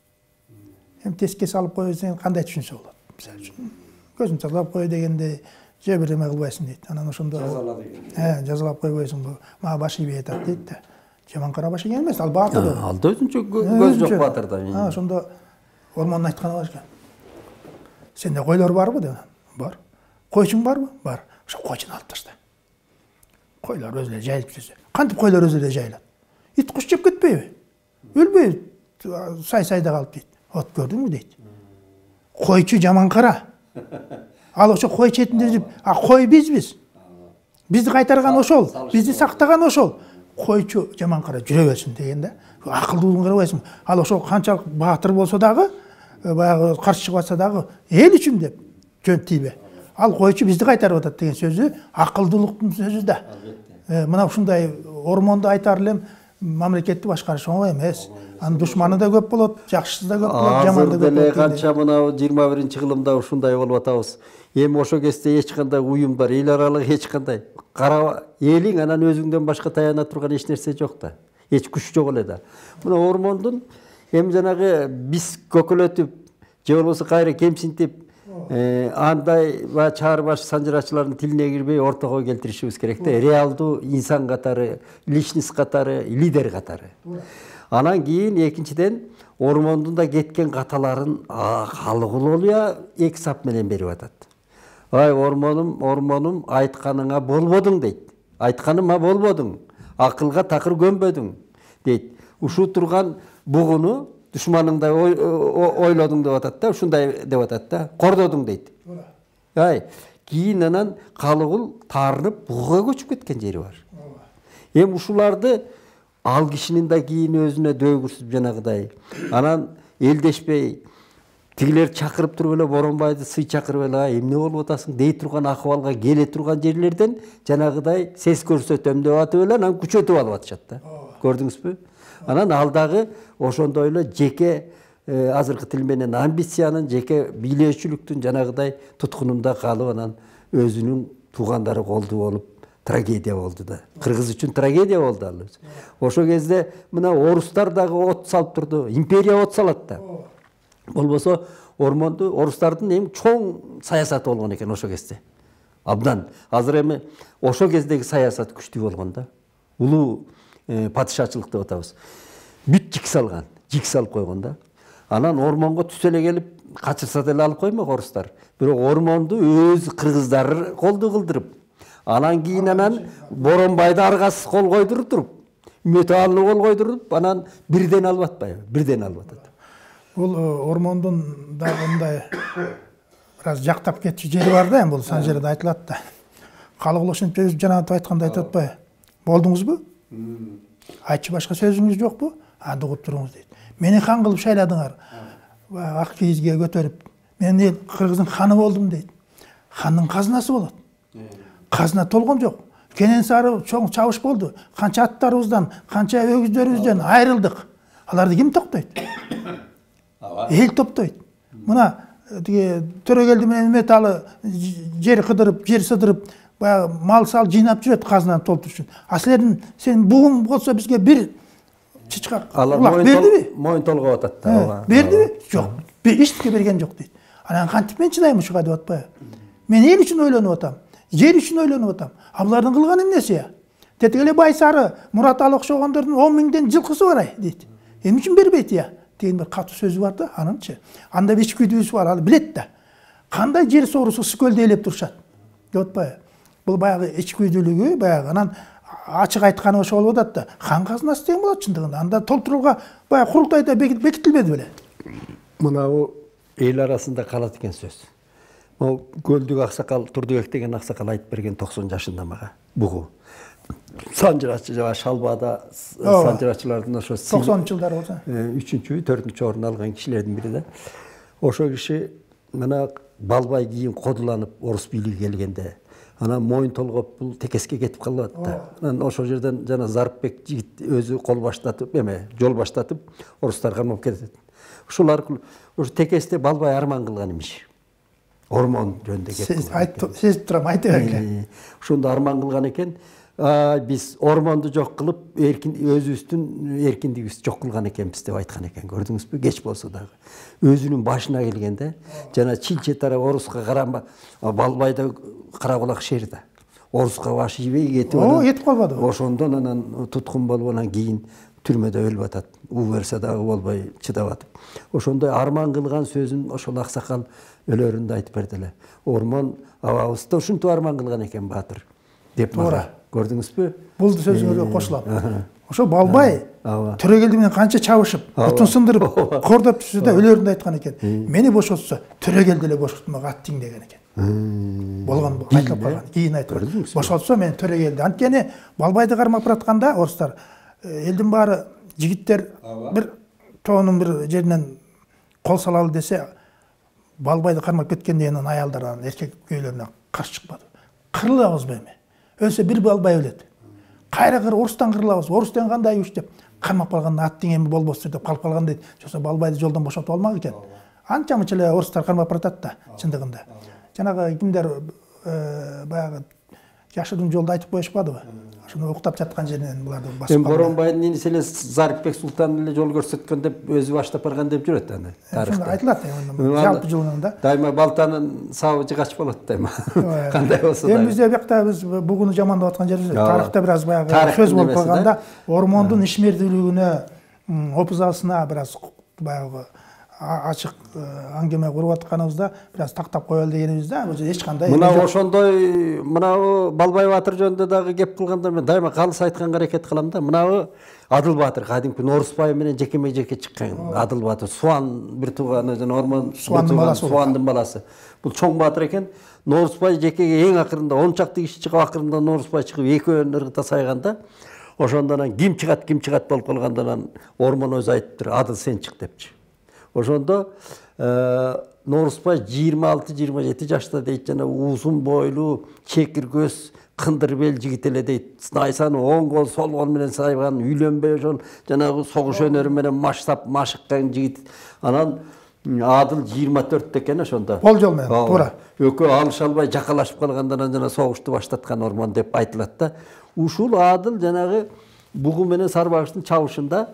Эми теске салып койсоң кандай түшүнсө болот? Мисалы үчүн көзүн тазалап кой дегенде же бир эме кылбайсың дейт. Анан ошондо жазалап э, жазалап койбойсуңбу? Мага баш ийбей атат дейт да. Жаманкара баш ийген эмес, ал баатыр. Ал да өзүнчө көз жок баатырда. А, ошондо Ормондун айтканы бар экен. Сенде койлор барбы деп. Бар. Койчуң барбы? Бар. Ошо койчуну алып ташта. Койлор өзү эле жайылып жүрсө. Кантип койлор өзү эле жайылат? Ит куш жеп кетпейби? Өлбөй сай-сайда калып дейт. Вот көрдүңбү дейт. Койчу Жаманкара. Ал ошо кой четинде жүрүп, а кой бизбиз. Бизди кайтарган ошол, бизди сактаган ошол. Койчу Жаманкара жүрө берсин деген да. Акылдуулугун карабайсың. Ал ошол канчалык баатыр болсо дагы, баягы каршы чыгып атса дагы эл үчүн деп жөн тийбе. Ал койчу бизди кайтарып атат деген сөзү акылдуулуктун сөзү да. Мына ушундай Ормонду айтар элем, мамлекетти башкарыш оңой эмес. Анын душманы да көп болот, жакшысы да көп болот, жаманы да көп болот. Азыр деле канча мына жыйырма биринчи кылымда ушундай болуп атабыз. Эми ошо кезде эч кандай уюмдар, эл аралык эч кандай кара элиң анан өзүңдөн башка таяна турган эч нерсе жок да. Эч күч жок эле да. Мына Ормондун эми жанагы биз көкөлөтүп, же болбосо кайра кемсинтип, андай ва чаар баш санжырачылардын тилине кирбей ортого келтиришибиз керек да. Реалдуу инсан катары, личность катары, лидер катары. Анан кийин экинчиден Ормондун да кеткен каталарын Калыгуловго эки сап менен берип атат. Ай, Ормонум, Ормонум, айтканыңа болбодуң дейт. Айтканыма болбодуң. Акылга такыр көмбөдүң дейт. Ушу турган бугуну душманыңдай ойлодуң деп атат да, ушундай деп атат да. Кордодуң дейт. Ай, кийин анан Калыгул таарынып бугуга көчүп кеткен жери бар. Эми ушуларды ал кишинин да кийин өзүнө дөгүрсүп жанагыдай. Анан элдешпей тигилер чакырып туруп эле Боронбайды сый чакырып эле эмне болуп атасың дей турган акыбалга келе турган жерлерден жанагыдай сес көрсөтөм деп атып эле анан күчөтүп алып атышат да. Көрдүңүзбү? Анан ал дагы ошондой эле жеке азыркы тил менен амбициянын, жеке бийлөөчүлүктүн жанагыдай туткунунда калып анан өзүнүн туугандары колдуу болуп трагедия болду да. Кыргыз үчүн трагедия болду ал. Ошо кезде мына орустар дагы от салып турду. Империя от салат да. Болбосо Ормонду орустардын эң чоң саясаты болгон экен ошо кезде. Абдан. Азыр эми ошо кездеги саясат күчтүү болгон да. Улуу падышачылык деп атабыз. Бүт жик салган, жик салып койгон да. Анан Ормонго түс эле келип качырса деле алып коймок орустар. Бирок Ормонду өз кыргыздар колдуу кылдырып, анан кийин анан Боронбайды аргасыз кол койдуруп туруп, үмөт алыны кол койдуруп, анан бирден алып атпайбы? Бирден алып атат. Бул Ормондун дагы мындай бираз жактап кетчү жери бар да, бул Санжирада айтылат да. Калыгул ошентип өзү жанагы айткандай айтып атпайбы? Болдуңузбу? Айтчы башка сөзүңүз жокпу? Анда угуп туруңуз дейт. Мени хан кылып шайладыңар. Ак кийизге көтөрүп, мен эл кыргыздын ханы болдум дейт. Хандын казынасы болот. Казына толгон жок. Кенен сары чоң чабыш болду. Канча аттарыбыздан, канча өгүздөрүбүздөн айрылдык. Аларды ким токтойт? Эл топтойт. Мына тиги Төрөгелди менен металы жер кыдырып, жер сыдырып, баягы мал сал жыйнап жүрөт казынаны толтуруш үчүн. А силердин сен бугуң болсо бизге бир чычкак улак бердиби? Моюн толгоп атат да. Бердиби? Жок. Эчтеке берген жок дейт. Анан кантип мен чыдайм ушуга деп атпайбы? Мен эл үчүн ойлонуп атам, жер үчүн ойлонуп атам. А булардын кылганы эмнеси? Тетиги эле Байсары, Мурат ал окшогондордун он миңден жылкысы бар ай дейт. Эмне үчүн бербейт я? Деген бир катуу сөзү бар да, анынчы. Анда бир ичкүдүүсү бар, ал билет да. Кандай жер соорусу скөлдөйлөп турушат деп атпайбы? Бул баягы ичкүдүүлүгү, баягы анан ачык айтканы ошо болуп атат да. Хан казынасы деген болот чындыгында. Анда толтурууга баягы курултайда бекитилбеди беле? Мынау эл арасында калат экен сөз. Могу Көлдүк аксакал, Турдубек деген аксакал айтып берген токсон жашында мага. Бугу. Санжырачы жана Шалбада санжырачылардын ошо токсонунчу жылдары болсо. үчүнчү, төртүнчү орун алган кишилердин бири да. Ошо киши мына Балбай кийин кодуланып орус бийлиги келгенде, анан моюн толгоп бул текеске кетип калып атты. Анан ошол жерден жана Зарыпбек жигит өзү кол баштатып, эме, жол баштатып орустар кармап кетет. Ушул аркылуу ушу текесте Балбай арман кылган имиш. Ормон жөнүндө кеп. Сиз айтып, сезип турам, айта бергиле. Ошондо арман кылган экен. Биз ормонду жок кылып, эркин өзүбүздүн эркиндигибизди жок кылган экенбиз деп айткан экен. Көрдүңүзбү? Кеч болсо дагы. Өзүнүн башына келгенде, жана Чилче тарап оруска карама, Балбайда Каракулак шери да. Оруска башы ийбей кетип О, кетип калбады. Ошондон анан туткун болуп анан кийин түрмөдө өлүп атат. У берсе дагы болбой чыдап атып. Ошондой арман кылган сөзүн ошол аксакал өлөрүндө айтып берди эле. Ормон абабызда ушинтип арман кылган экен баатыр деп мага. Көрдүңүзбү? Бул сөзүңөргө кошулам. Ошо Балбай Төрөгелди менен канча чабышып, бутун сындырып, кордоп түшсө да өлөрүндө айткан экен. Мени бошотсо Төрөгелди эле бошотмок аттиң деген экен. Болгон айтылып калган. Кийин айткан. Бошотсо мен Төрөгелди. Анткени Балбайды кармап баратканда орустар элдин баары жигиттер бир тоонун бир жеринен кол салалы десе, Балбайды кармап кеткенден кийин аялдар анан эркек күйөөлөрүнө каршы чыкпады. Кырылабызбы эми? Өлсө бир Балбай өлөт. Кайра кыр орустан кырылабыз. Орустан кандай үч деп кармап калганда аттың эми болбосу деп калып калган дейт. Жоксо Балбайды жолдон бошотуп алмак экен. Анча мынча эле орустар кармап баратат да чындыгында. Жанагы кимдер баягы жашыруун жолду айтып коюшпадыбы? Ошону уктап жаткан жеринен буларды басып. Эми Боронбайдын иниси эле Зарыпбек Султан эле жол көрсөткөн деп өзү баштап барган деп жүрөт аны тарыхта. Айтылат жалпы жылынан да. Дайыма балтанын сабы жыгач болот дайыма. Кандай болсо да. Эми бизде бакта биз бугуну жамандап аткан жерибиз. Тарыхта бир аз баягы сөз болуп калганда ормондун ишмердүүлүгүнө, опузасына бир аз баягы ачык аңгеме куруп атканыбызда бир аз тактап коелу дегенибиз да. Эч кандай. Мына ошондой мына Балбай баатыр жөнүндө дагы кеп кылганда мен дайыма калыс айтканга аракет кылам да. Мына Адыл баатыр кадимки Норусбай менен жекеме жеке чыккан Адыл баатыр. Суан бир тууганы жана Ормон Суандын баласы. Бул чоң баатыр экен. Норусбай жекеге эң акырында он чакты киши чыгып, акырында Норусбай чыгып экөөнүн ыргыта сайганда, ошондон ким чыгат, ким чыгат болуп калганда Ормон өзү айтыптыр, Адыл сен чык депчи. Ошондо Норусбай жыйырма алты жыйырма жети жашта дейт, жана узун бойлуу, чекир көз, кындыр бел жигит эле дейт. Найсаны оң кол, сол кол менен сайган, үйлөнбөй ошол жанагы согуш өнөрү менен маштап, машыккан жигит. Анан Адыл жыйырма төрттө экен ошондо. Болжол менен, туура. Экөө алыша албай жакалашып калгандан жана согушту баштаткан Ормон деп айтылат да. Ушул Адыл жанагы бугу менен Сарбагыштын чабышында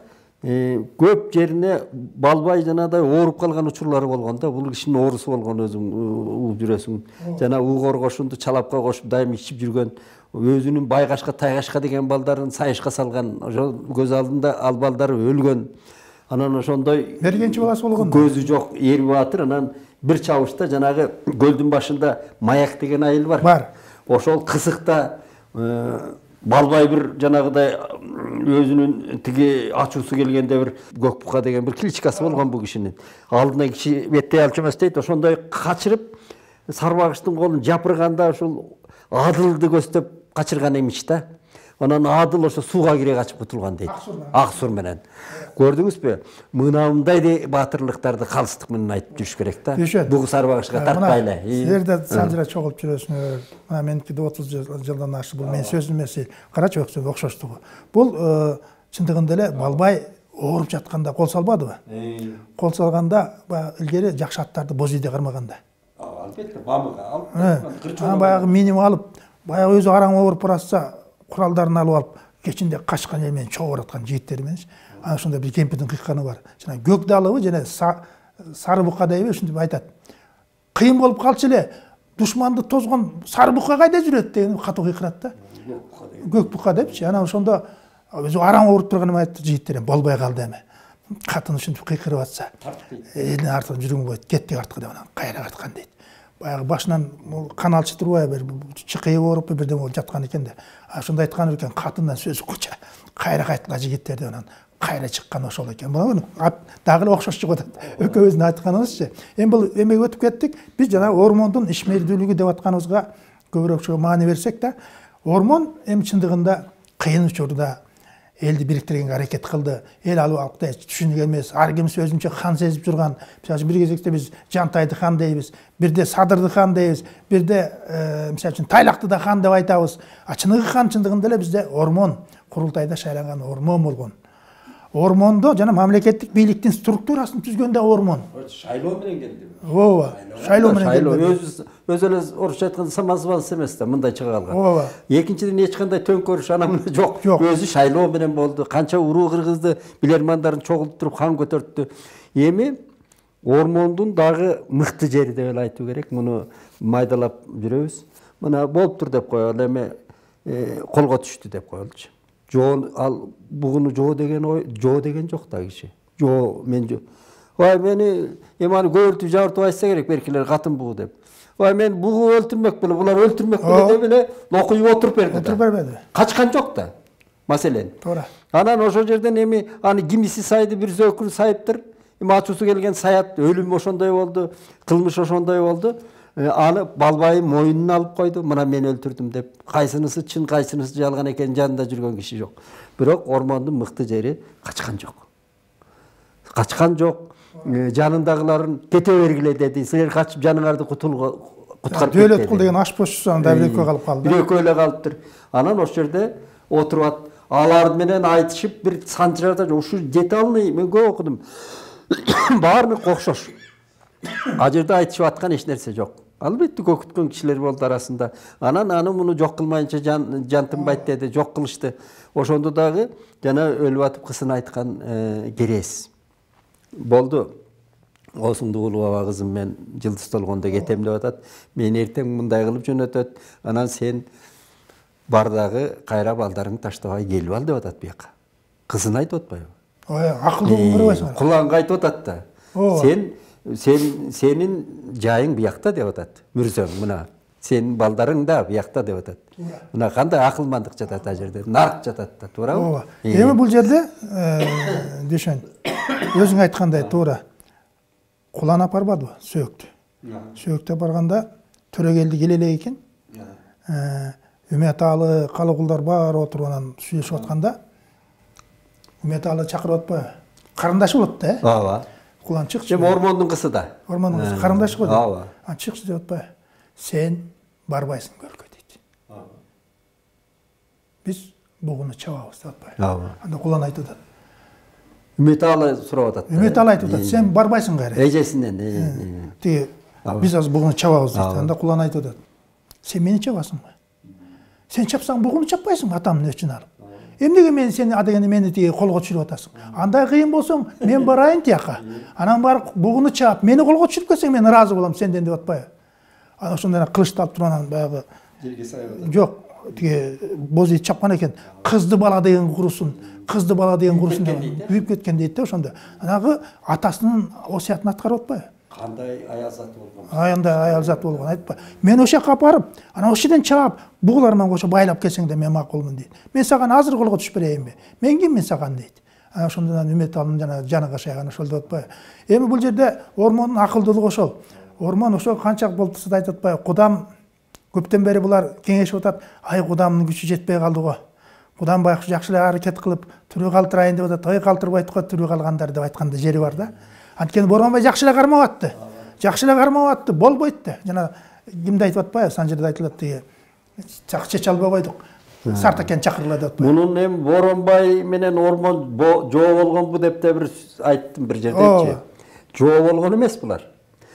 көп жерине Балбай жанадай ооруп калган учурлары болгон да. Бул кишинин оорусу болгон өзүң угуп жүрөсүң. Жана уу коргошунду чалапка кошуп дайым ичип жүргөн, өзүнүн Байгашка, Тайгашка деген балдарын сайышка салган, ошол көз алдында ал балдары өлгөн. Анан ошондой мергенчи баласы болгон. Көзү жок эр баатыр. Анан бир чабышта жанагы көлдүн башында Маяк деген айыл бар. Бар. Ошол кысыкта Балбай бир жанагыдай өзүнүн тиги ачуусу келгенде бир көк бука деген бир кличкасы болгон бул кишинин. Алдына киши беттей алчу эмес дейт. Ошондой качырып Сарбагыштын колун жапырганда ушул Адылды көздөп качырган эмич да. Анан Адыл ошо сууга кире качып кутулган дейт. Ак сур менен. Көрдүңүзбү? Мынандай баатырлыктарды калыстык менен айтып жүрүш керек да. Бугу Сарбагышка тартпай эле. Силер да санжыра чогулуп жүрөсүңөр. Мына меники отуз жылдан ашты. Бул менин сөзүм эмес. Карачы окшоштугу. Бул чындыгында эле Балбай ооруп жатканда кол салбадыбы? Кол салганда баягы илгери жакшы аттарды боз үйдө кармаганда. Албетте, бамыга алып, анан баягы минип алып, баягы өзү араң ооруп баратса, куралдарын алып алып, кечинде качкан эл менен чогуп бараткан жигиттер менен. Анан ошондо бир кемпирдин кыйканы бар. Жана көк далыбы жана сары бука дейби, ушинтип айтат. кыйын болуп калчу эле. Душманды тозгон сары бука кайда жүрөт деген катуу кыйкырат да. Көк бука депчи. Анан ошондо өзү араң ооруп турганым айтты жигиттер, болбой калды эми. Катын ушинтип кыйкырып атса, элдин артынан жүргүң болот, кеттик артка деп анан кайра каткан дейт. Баягы башынан кан алчы турбайбы, бир чыкыйып ооруп бирдеме болуп жаткан экен да. Ошондо айткан экен, катындан сөз куча. Кайра кайткыла жигиттер деп анан кайра чыккан ошол экен. Буга дагы эле окшош чыгып атат. Экөөбүздүн айтканыбызчы. Эми бул эмеге өтүп кеттик. Биз жана ормондун ишмердүүлүгү деп атканыбызга көбүрөөк маани берсек да, ормон эми чындыгында кыйын учурда элди бириктиргенге аракет кылды. Эл албакта түшүнүк эмес. Ар кимиси өзүнчө хан сезип жүрган. Мисалы бир кезекте биз Жантайды хан дейбиз, бирде Садырды хан дейбиз, бирде мисалы үчүн Тайлакты да хан деп айтабыз. А чыныгы хан чындыгында эле бизде ормон, курултайда шайланган ормон болгон. Ормондо жана мамлекеттик бийликтин структурасын түзгөндө ормон. Шайлоо менен келди. Ооба. Шайлоо менен келди. Өзү өзү эле орусча айтканда самозванец эмес да, мындай чыга калган. Ооба. Экинчиден эч кандай төңкөрүш ана мына жок. Өзү шайлоо менен болду. Канча уруу кыргызды билермандарын чогултуруп хан көтөрттү. Эми ормондун дагы мыкты жери деп эле айтуу керек. Муну майдалап жүрөбүз. Мына болуптур деп коелу, эми колго түштү деп коелучу. Жоо ал бугуну жоо деген ой, жоо деген жок да киши. Жоо мен жоо. Ой мени эмани көөртүп жабыртып айтса керек беркилер катын бугу деп. Ой мен бугу өлтүрмөк беле, булар өлтүрмөк беле деп эле окуюп отуруп берди. Отуруп бербеди. Качкан жок да. Маселен. Туура. Анан ошол жерден эми аны кимиси сайды бир зөкүр сайыптыр. Эми ачуусу келген саят, өлүм ошондой болду, кылмыш ошондой болду. Аны балбайы мойнуна алып койду. Мына мен өлтүрдүм деп. Кайсынысы чын, кайсынысы жалган экенин жанында жүргөн киши жок. Бирок ормондун мыкты жери качкан жок. Качкан жок. Жанындагыларын кете бергиле деди. Силер качып жаныңарды кутулуп куткарып кетти. Дөөлөт кул деген ашпошчусу анда бир экөө калып калды. Бир экөө эле калыптыр. Анан ошол жерде отуруп алар менен айтышып бир санчырада ушу детальный мен көп окудум. Баардык окшош. А жерде айтышып аткан эч нерсе жок. Албетте көкүткөн кишилер болду арасында. Анан аны муну жок кылмайынча жан жантынбайт деди, жок кылышты. Ошондо дагы жана өлүп атып кызын айткан керес. Болду. Осуңду улуу аба кызым мен жылдыз толгондо кетем деп атат. Мен эртең мындай кылып жөнөтөт. Анан сен бар дагы кайра балдарыңды таштабай келип ал деп атат бияка. Кызын айтып атпайбы? Ой, акылдуу көрбөйсүң. Кулаңга айтып атат да. Сен Сен сенин жайың биякта деп атат. Мүрзөң мына. Сенин балдарың да биякта деп атат. Мына кандай акылмандык жатат а жерде. Нарк жатат да, туурабы? Ооба. Эми бул жерде дешен өзүң айткандай туура. Кулан апарбадыбы сөөктү. Сөөктө барганда төрөгелди келелек экен. Үмөталы, калыгулдар бар отуруп анан сүйлөшүп атканда Үмөталы чакырып атпайбы? Карындашы болот да, э? Ооба. Кулан чыкчы. Эми ормондун кызы да. Ормондун кызы карындашы го. Ооба. Ан чыкчы деп атпайбы? Сен барбайсың көлгө дейт. Ооба. Биз бугуну чабабыз деп атпайбы? Ооба. Анда кулан айтып атат. Үмөталы сурап атат. Үмөталы айтып атат. Сен барбайсың кайра. Эжесинен. Тиги биз азыр бугуну чабабыз дейт. Анда кулан айтып атат. Сен мени чабасыңбы? Сен чапсаң бугуну чаппайсың атамдын өчүн алып. Эмнеге мен сени адегенде мени тиги колго түшүрүп атасың? Андай кыйын болсоң, мен барайын тияка. Анан барып бугуну чаап, мени колго түшүрүп кетсең мен ыраазы болом сенден деп атпайбы? Анан ошондой кылычты алып туруп анан баягы жерге сайып. Жок, тиги боз ит чапкан экен. Кызды бала деген курусун, кызды бала деген курусун деп күйүп кеткен дейт да ошондо. Анагы атасынын осуятын аткарып атпайбы? Кандай аял зат болгон? Аянда аял зат болгон айтпа. Мен ошо жака апарып, анан ошол жерден чаап, бугулар менен кошо байлап келсең да мен макулмун дейт. Мен саган азыр колго түшүп берейинби? Мен ким мен саган дейт. Анан ошондон Үмөталынын жана жаны кашайган ошол деп атпайбы? Эми бул жерде ормондун акылдуулугу ошол. Ормон ошо канча болтурса да айтып атпайбы? Кудам көптөн бери булар кеңешип атат. Ай кудамдын күчү жетпей калды го. Кудам байкуш жакшы эле аракет кылып, түрү калтырайын деп атат. Ой калтырбайт го түрү калгандар деп айтканда жери бар да. Анткени Боронбай жакшы эле кармап атты. Жакшы эле кармап атты, болбойт да. Жана кимди айтып атпайбы? Санжырда айтылат тиги. Чече албай койдук. Сартакен чакырыла деп атпайбы? Мунун эми Боронбай менен ормон жоо болгонбу деп да бир айттым бир жердечи. Жоо болгон эмес булар.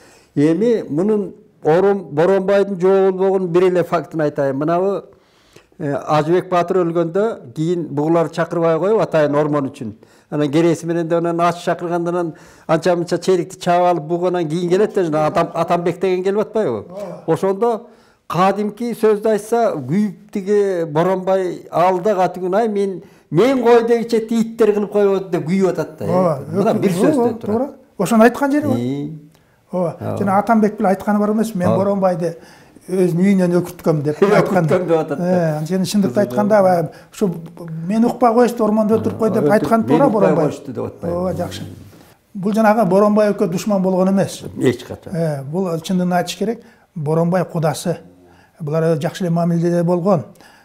Эми мунун Боронбайдын жоо болгон бир эле фактын айтайын. Мынабы Ажыбек Батыр өлгөндө кийин бугуларды чакырбай коюп атайын ормон үчүн. Анан кереси менен да анан аш чакыргандан анча мынча черикти чаап алып бугунан кийин келет да жана Атамбек деген келип атпайбы? Ошондо кадимки сөздү айтса күйүп тиги Боронбай алда катыгын ай мен мен кой дегиче иттер кылып койбоду деп күйүп атат да. Мына бир сөздө турат. Ошону айткан жери бар. Ооба. Жана Атамбек биле айтканы бар эмес, мен Боронбайды өзүнүн үйүнөн өкүрткөм деп айткан. Өкүрткөм деп атат. Э, анткени чындыкты айтканда ушу мен укпай коюшту ормондо өтүрүп кой деп айткан туура Боронбай. Ооба, жакшы. Бул жанагы Боронбай экөө душман болгон эмес. Эч качан. Э, бул чындыгын айтыш керек. Боронбай кудасы. Булар жакшы эле мамиледе болгон.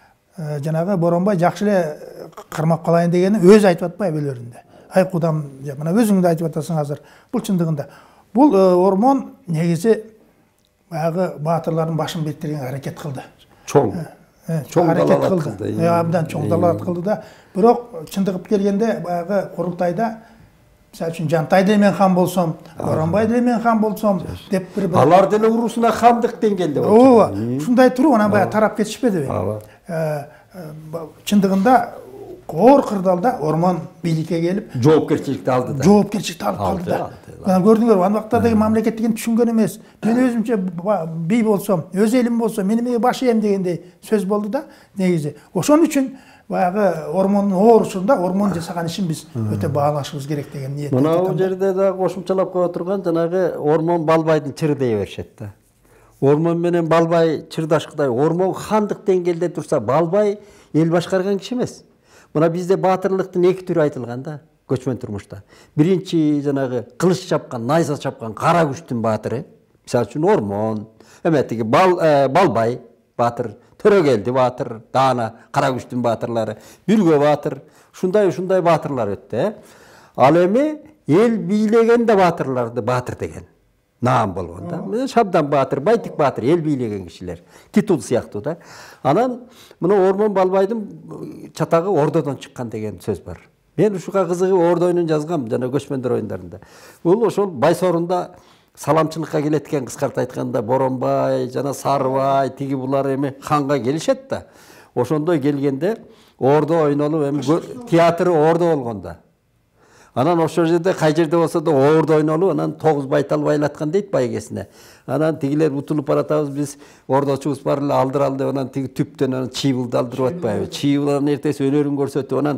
Жанагы Боронбай жакшы эле кармап калайын дегени өзү айтып атпайбы өлөрүндө. Ай кудам, мына өзүң да айтып атасың азыр. Бул чындыгында. Бул ормон негизи баягы баатырлардын башын бириктирүүгө аракет кылды. Чоң. Чоң аракет кылды. Э, абдан чоң далалат кылды да. Бирок чындыгып келгенде баягы курултайда мисалы үчүн Жантай деле мен хан болсом, Боронбай деле мен хан болсом деп бир бир алар деле урусуна хандык деңгээлде болчу. Ооба. Ушундай туруп анан баягы тарап кетишпедиби? Ооба. Чындыгында оор кырдалда ормон бийликке келип жоопкерчиликти алды да. Жоопкерчиликти алып калды да. Мына көрдүңөрбү, ан убактардагы мамлекет деген түшүнгөн эмес. Мен өзүмчө бий болсом, өз элим болсо, мен эмеге баш ийем дегендей сөз болду да негизи. Ошон үчүн баягы ормондун оорусунда ормон жасаган ишин биз өтө баалашыбыз керек деген ниет. Мына бул жерде дагы кошумчалап коя турган жанагы ормон Балбайдын чыры дей беришет да. Ормон менен Балбай чырдашкыдай. Ормон хандык деңгээлде турса, Балбай эл башкарган киши эмес. Мына бизде баатырлыктын эки түрү айтылган да, көчмөн турмушта. Биринчи жанагы кылыч чапкан, найза чапкан кара күчтүн баатыры, мисалы үчүн Ормон, эметиги Балбай баатыр, Төрөгелди баатыр, Даана кара күчтүн баатырлары, Бүргө баатыр, ушундай-ушундай баатырлар өттү. Ал эми эл бийлеген да баатырларды баатыр деген наам болгон да. Шабдан баатыр, Байтик баатыр, эл бийлеген кишилер. Титул сыяктуу да. Анан мына Ормон Балбайдын чатагы Ордодон чыккан деген сөз бар. Мен ушуга кызыгып Ордо оюнун жазгам жана көчмөндөр оюндарында. Бул ошол Байсорунда саламчылыкка келет экен, кыскартып айтканда Боронбай жана Сарыбай тиги булар эми ханга келишет да. Ошондой келгенде Ордо ойнолуп эми театры Ордо болгон да. Анан ошол жерде кай жерде болсо да Ордо ойнолуп, анан тогуз байтал байлаткан дейт байгесине. Анан тигилер утулуп баратабыз, биз ордочубуз бар эле алдыралы деп анан тиги түптөн анан чийбылды алдырып атпайбы. Чийбылдын эртеси өнөрүн көрсөтүп анан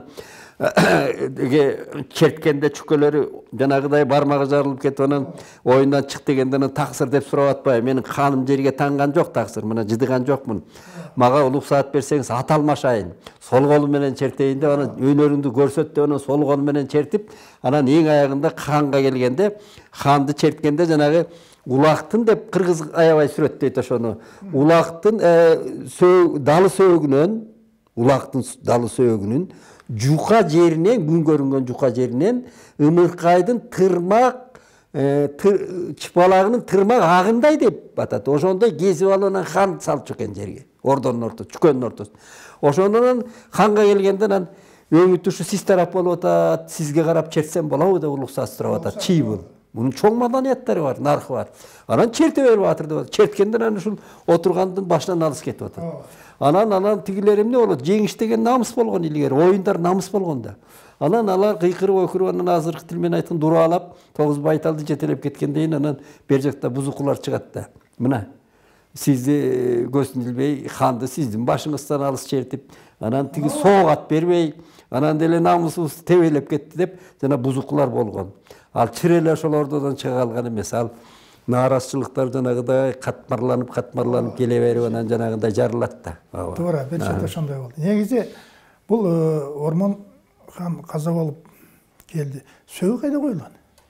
черткенде чүкөлөрү жанагыдай бармагы жарылып кетип анан оюндан чык дегенде анан таксыр деп сурап атпайбы. Менин каным жерге танган жок, таксыр, мына жыдыган жокмун. Мага уруксаат берсеңиз ат алмашайын. Сол колу менен чертейин деп анан өнөрүңдү көрсөт деп анан сол колу менен чертип, анан эң аягында ханга келгенде, ханды черткенде жанагы улактын деп кыргыз аябай сүрөттөйт ошону. Улактын далы сөөгүнөн, улактын далы сөөгүнүн жука жеринен, күн көрүнгөн жука жеринен Ымыркайдын тырмак чыпалагынын тырмак агындай деп атат. Ошондой кесип алып анан хан салчу экен жерге. Ордонун ортосу, чүкөнүн ортосу. Ошондон ханга келгенде анан өңү тушу сиз тарап болуп атат, сизге карап чертсем болобу деп уруксаат сурап атат. Чийбыл. Bunun çok madaniyetleri var, narkı var. Anan çerte verip atırdı. Çertkenden hani şu oturgandın başından alıs ketip atır. Anan anan tigilerim ne olur? Cengiş degen namus bolgon ilgeri. Oyunlar namus bolgonda. Anan alar kıykırıp okurup anan azırkı tilmen aytın duru alap, toğuz baytaldı jetelep ketkendeyin anan berjakta buzukular çıgattı. Mına. Sizni Göstündilbey handı sizdin başыңыздан alыс çertip, anan tigi soğuk at bermey, anan dele namusuz tevelep ketti dep, jana buzukular bolgon. Al çireler şol ordodan çıga algan emes. Al narazçılıklar janagıday katmarlanıp katmarlanıp kele berip anan janagıday jarılat da. Toora, бершет ошондой болду. Негизи бул Ормон хан каза болуп келди. Сөөгү кайда коюлган?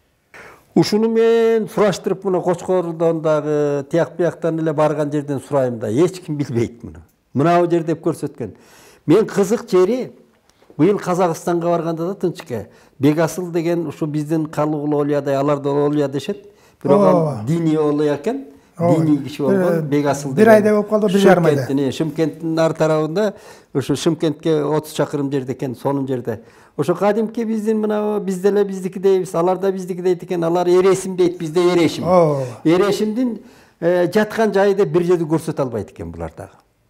Ушуну мен сураштырып мына Кочкордон дагы тияк бияктан эле барган жерден сурайм да, эч ким билбейт муну. Мына бул жер деп көрсөткөн. Мен кызык жери быйыл Казакстанга барганда да тынчке Бегасыл деген ушу биздин Калыгул Олиядай алар да Олия дешет. Бирок ал диний Олия экен. Диний киши болгон Бегасыл деген. Бир айда болуп калды, бир жарым айда. Шымкенттин ар тарабында, ушу Шымкентке отуз чакырым жерде экен, сонун жерде. Ошо кадимки биздин мына биз деле биздики дейбиз, алар да биздики дейт экен, алар Эресим дейт, бизде Эрешим. Эрешимдин жаткан жайы деп бир жерди көрсөтө албайт экен булар дагы.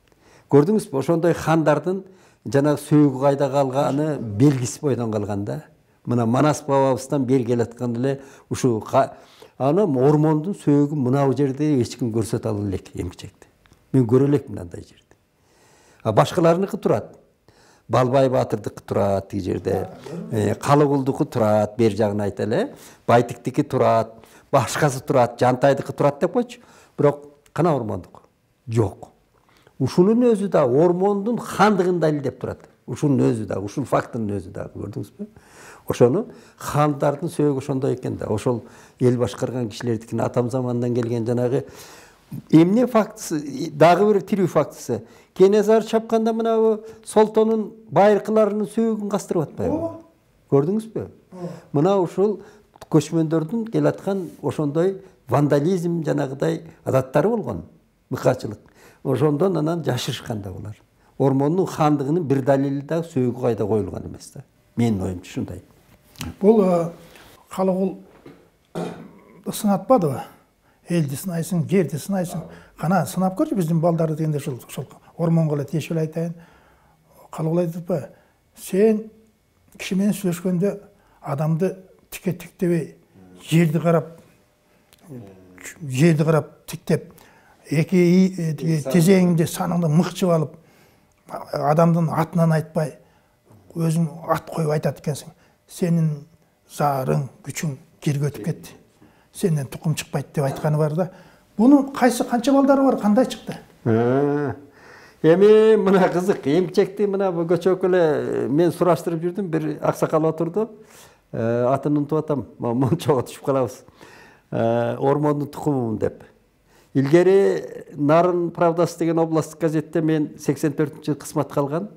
Көрдүңүзбү? Ошондой хандардын жанагы сөөгү кайда калганы белгиси бойдон калган да. Мына Манас бабабыздан бери келаткан эле ушу аны ормондун сөөгү мына жерде эч ким көрсөтө ала элек эмгичекти. Мен көрө элекмин мындай жерди. А башкаларыныкы турат. Балбай Батырдыкы турат тиги жерде. Калыгулдуку турат, бер жагын айталы. Байтиктики турат, башкасы турат, Жантайдыкы турат деп койчу. Бирок кана ормондук? Жок. Ушунун өзү да ормондун хандыгын далилдеп турат. Ушунун өзү да, ушул фактынын өзү да, көрдүңүзбү? Ошону хандардын сөөгү ошондой экен да. Ошол эл башкарган кишилердикин атам замандан келген жанагы эмне фактысы, дагы бир тирүү фактысы. Кенесары чапканда мына Солтонун байыркыларынын сөөгүн кастырып атпайбы? Көрдүңүзбү? Мына ушул көчмөндөрдүн келаткан ошондой вандализм жанагыдай адаттары болгон, мыкаачылык. Ошондон анан жашырышкан да булар. Ормондун хандыгынын бир далили да сөөгү кайда коюлган эмес да. Менин оюмча ушундай. Бул Калыгул сынатпадыбы? Элди сынайсың, жерди сынайсың. Кана сынап көрчү биздин балдарды дегенде ушул ошол ормонго эле тиешелүү айтайын. Калыгул айтыппы? Сен киши менен сүйлөшкөндө адамды тике тиктебей, жерди карап, жерди карап тиктеп, эки тизеңди саныңды мыкчып алып, адамдын атынан айтпай, өзүң ат коюп айтат экенсиң. Сенин зарың, күчүң жерге өтүп кетти. Сенден тукум чыкпайт деп айтканы бар да. Бунун кайсы канча балдары бар, кандай чыкты? Эми мына кызык, эмчекти мына көчөк эле мен сураштырып жүрдүм, бир аксакал отурду. Атын унутуп атам, мончого түшүп калабыз. Ормондун тукумумун деп. Илгери Нарын правдасы деген областтык газетте мен сексен төртүнчү кызматка алган.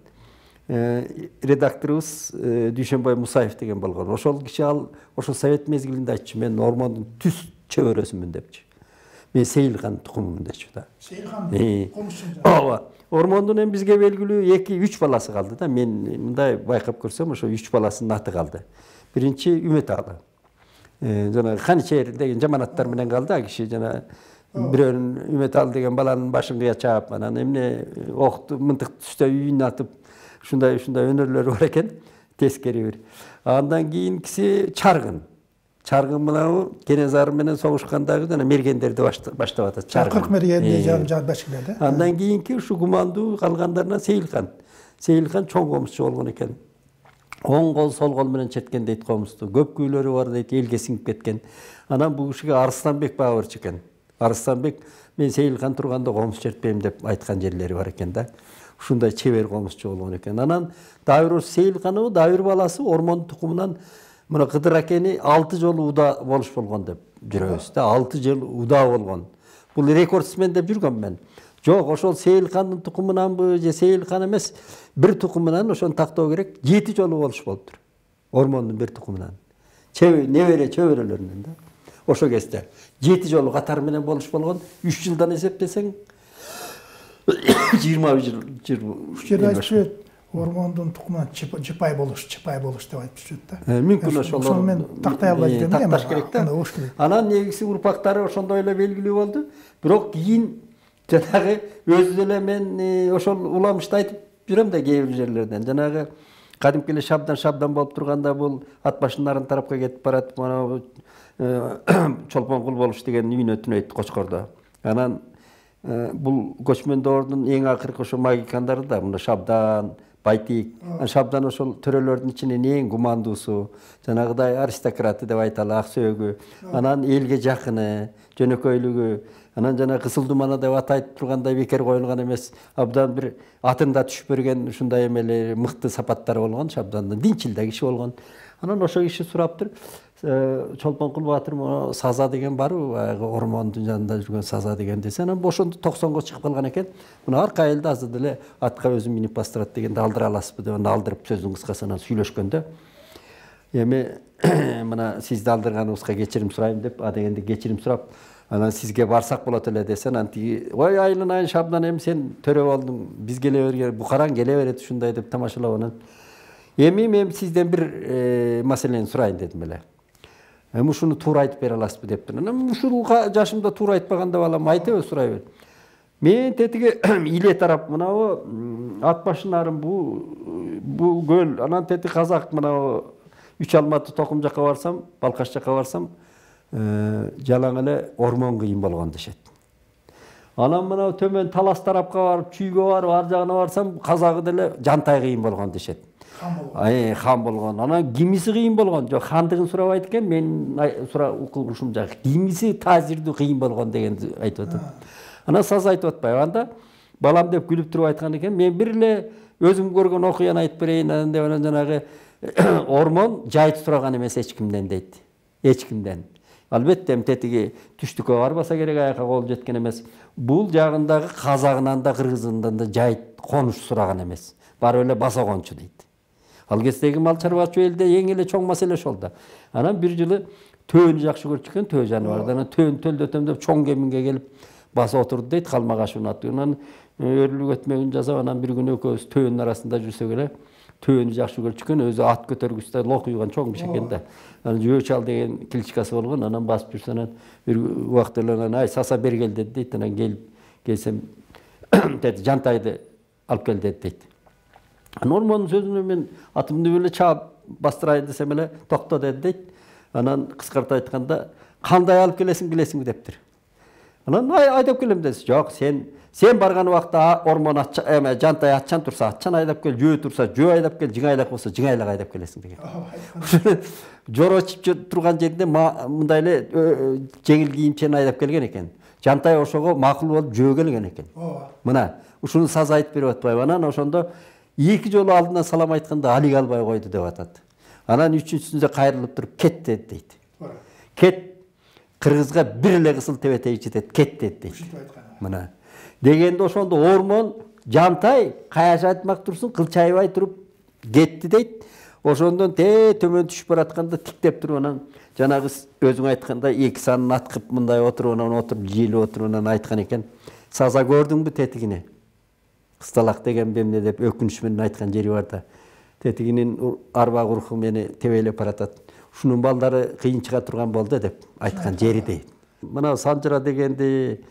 Редакторубуз Дүйшөнбай Мусаев деген болгон. Ошол киши ал ошол совет мезгилинде айтчу, мен ормондун түз чөбөрөсүмүн депчи. Мен Сейилхан тукумумун депчи да. Сейилхан комушчу. Ооба. Ормондун эми бизге белгилүү эки үч баласы калды да. Мен мындай байкап көрсөм, ошо үч баласынын аты калды. Биринчи Үмөталы. Жана Канчер деген жаманаттар менен калды. А киши жана бирөөнүн Үмөталы деген баланын башын кыя чаап, анан эмне окту мынтык түстө үйүнө атып, ушундай ушундай өнөрлөрү бар экен, тескери бир. Андан кийинкиси Чаргын. Чаргын мына Кенесары менен согушкандагы жана мергендерди баштап атат. Чаргын. кырк мергенди жан башкылар да. Андан кийинки ушу гумандуу калгандарына Сейилхан. Сейилхан чоң комузчу болгон экен. Оң кол, сол кол менен четкен дейт комузду. Көп күйлөрү бар дейт, элге сиңип кеткен. Анан бул кишиге Арыстанбек бабырчы экен. Арыстанбек мен Сейилхан турганда комуз чертпейм деп айткан жерлери бар экен да. Ушундай чебер комузчу болгон экен. Анан Дайыр Сейилханова Дайыр баласы ормон тукумунан мына Кыдыр акени алты жолу уда болуш болгон деп жүрөбүз да. алты жыл уда болгон. Бул рекордсмен деп жүргөм мен. Жок, ошол Сейилхандын тукумунанбы же Сейилхан эмес, бир тукумунан ошону тактоо керек, жети жолу болуш болуптур. Ормондун бир тукумунан. Чебер, небере чөбөрөлөрүнөн да. Ошо кезде жети жолу катар менен болуш болгон. үч жылдан эсептесең жыйырма жыл үч жерде айтып жүрөт. Ормондун тукумунан жыпай болуш, жыпай болуш деп айтып жүрөт да. Мүмкүн ошол. Ошону мен тактай албай жүрөм да. Такташ керек да. Анан негизи урпактары ошондой эле белгилүү болду. Бирок кийин жанагы өзү эле мен ошол уламышты айтып жүрөм да кээ бир жерлерден. Жанагы кадимки эле шабдан шабдан болуп турганда бул ат башын нарын тарапка кетип барат, мана Чолпонкул болуш деген үйүнө түнөйт Кочкордо. Анан бул көчмөндөрдүн эң акыркы ошо магикандары да мына Шабдан, Байтик. Шабдан ошол төрөлөрдүн ичинен эң гумандуусу, жанагыдай аристократы деп айталы, ак сөөгү, анан элге жакыны, жөнөкөйлүгү, анан жана Кызыл Думана деп атайт тургандай бекер коюлган эмес, абдан бир атында түшүп берген ушундай эмелер, мыкты сапаттары болгон Шабдандын, динчил да киши болгон. Анан ошо киши сураптыр, Чолпонкул Батыр Саза деген барбы, ормондун жанында жүргөн Саза деген десе, анан ошондо токсонго чыгып калган экен. Мына арка элде азыр деле атка өзүм минип бастырат дегенде алдыра аласызбы деп аны алдырып сөздүн кыскасынан сүйлөшкөндө. Эми мына сизди алдырганыбызга кечирим сурайм деп, а дегенде кечирим сурап, анан сизге барсак болот эле десе, анан тиги ой айылын айын Шабдан эми сен төрө болдуң, биз келе бергер, букараң келе берет ушундай деп тамашалап анан. Эми мен сизден бир маселени сурайын дедим эле. Эми ушуну туура айтып бере аласызбы дептир. Анан ушул жашымда туура айтпаганда балам айта бер, сурай бер. Мен тетиги иле тарап мынабы ат башынарын бу бу көл, анан тети казак мынабы Үч Алматы Токум жакка барсам, Балкаш жакка барсам, жалаң эле ормон кыйын болгон дешет. Анан мынау төмөн Талас тарапка барып, Чүйгө барып, ар жагына барсам, казагы деле Жантай кыйын болгон дешет. Ай, хан болгон. Анан кимиси кыйын болгон? Жок, хандыгын сурабайт экен, мен сура укулушум жак. Кимиси таасирдүү кыйын болгон деген айтып атат. Анан саз айтып атпайбы? Анда балам деп күлүп туруп айткан экен. Мен бир эле өзүм көргөн окуяны айтып берейин, анан деп анан жанагы ормон жайыт сураган эмес эч кимден дейт. Эч кимден. Албетте тетиги түштүккө барбаса керек, аяка кол жеткен эмес. Бул жагындагы казагынан да кыргызынан да жайыт конуш сураган эмес. Барып эле басагончу дейт. Ал кездеги мал чарбачы элде эң эле чоң маселе ошол да. Анан бир жылы төөнү жакшы көрчү экен, төө жаныбарды. Анан төөн төлдөтөм деп чоң кеминге келип баса отурду дейт, Калмагашуун аты. Анан өрүлүк өтмөгүн жасап, анан бир күнү экөөбүз төөнүн арасында жүрсөк эле төөнү жакшы көрчү экен, өзү ат көтөргүчтө лок уйган чоң киши экен да. Анан жөө чал деген кличкасы болгон, анан басып жүрсө анан бир убакыт эле анан ай саса бергел деди дейт. Анан келип келсем деди Жантайды алып кел деди дейт. Анан ормондун сөзүнө мен атымды эле чаап бастырайын десем эле токто деди дейт. Анан кыскарта айтканда кандай алып келесиң билесиңби дептир. Анан ай айдап келем деди. Жок, сен сен барган убакта ормон атча эме Жантай атчан турса атчан айдап кел, жөө турса жөө айдап кел, жыңайлак болсо жыңайлак айдап келесиң деген. Жоро чипче турган жеринде мындай эле жеңил кийимчен айдап келген экен. Жантай ошого макул болуп жөө келген экен. Мына ушуну саз айтып берип атпайбы? Анан ошондо эки жолу алдынан салам айтканда алик албай койду деп атат. Анан үчүнчүсүндө кайрылып туруп кет деди дейт. Кет кыргызга бир эле кысыл тебетей жетет, кет деди дейт. Мына дегенде ошондо ормон Жантай каяш айтмак турсун, кылчайбай туруп кетти дейт. Ошондон те төмөн түшүп баратканда тиктеп туруп анан жанагы өзүң айтканда эки санын аткып мындай отуруп анан отуруп жийлеп отуруп анан айткан экен. Саза көрдүңбү тетигине? Кысталак деген бемне деп өкүнүч менен айткан жери бар да. Тетигинин арба курку мени тебелеп баратат. Ушунун балдары кыйын чыга турган болду деп айткан жери дейт. Мына Санжыра дегенди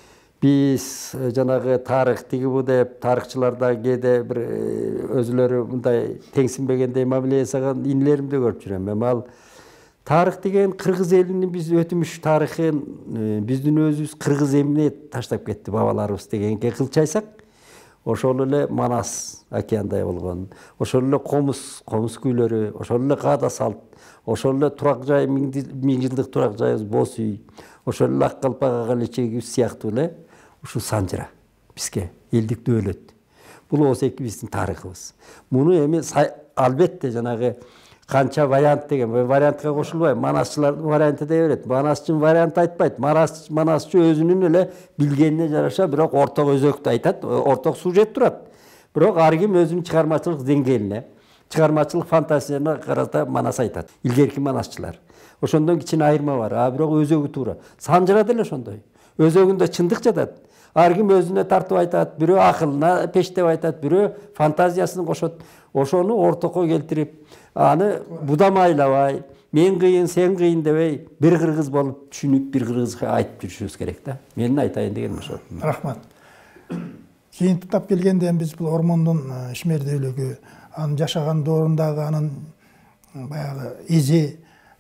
биз жанагы тарых тиги бу деп тарыхчыларда кээде бир өзүлөрү мындай теңсинбегендей мамиле жасаган инилеримди көрүп жүрөм. Эми ал тарых деген кыргыз элинин биз өтмүш тарыхын биздин өзүбүз кыргыз эмне таштап кетти бабаларыбыз дегенге кылчайсак, ошол эле Манас океандай болгон, ошол эле комуз, комуз күйлөрү, ошол эле каада салт, ошол эле турак жай, миң жылдык турак жайыбыз Боз үй, ошол эле Ак Калпак агалечегибиз сыяктуу эле ушу Санжыра бизге элдик дөөлөт. Бул осы эки биздин тарыхыбыз. Муну эми албетте жанагы канча вариант деген вариантка кошулбайбы? Манасчылардын варианты дей берет. Манасчы вариант айтпайт. Манасчы өзүнүн эле билгенине жараша бирок орток өзөктү айтат, орток сюжет турат. Бирок ар ким өзүнүн чыгармачылык деңгээлине, чыгармачылык фантазиясына карата манас айтат. Илгерки манасчылар. Ошондон кичине айырма бар. А бирок өзөгү туура. Санжыра деле ошондой. Өзөгүндө чындык жатат. Ар ким өзүнө тартып айтат, бирөө акылына пештеп айтат, бирөө фантазиясын кошот. Ошону ортокко келтирип, аны будамайлабай, мен кыйын, сен кыйын дебей, бир кыргыз болуп түшүнүп, бир кыргызга айтып жүрүшүбүз керек да. Менин айтайын дегеним ошол. Рахмат. Кийин туптап келгенде биз бул ормондун ишмердүүлүгү, анын жашаган доорундагы анын баягы изи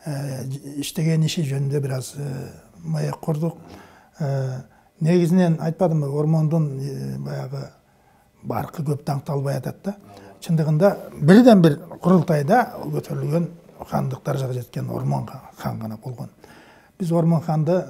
иштеген иши жөнүндө бир аз маек курдук. Негизинен айтпадымбы, ормондун баягы баркы көп таңталбай атат да. Чындыгында бирден бир курултайда көтөрүлгөн хандык даражага жеткен Ормон хан гана болгон. Биз Ормон ханды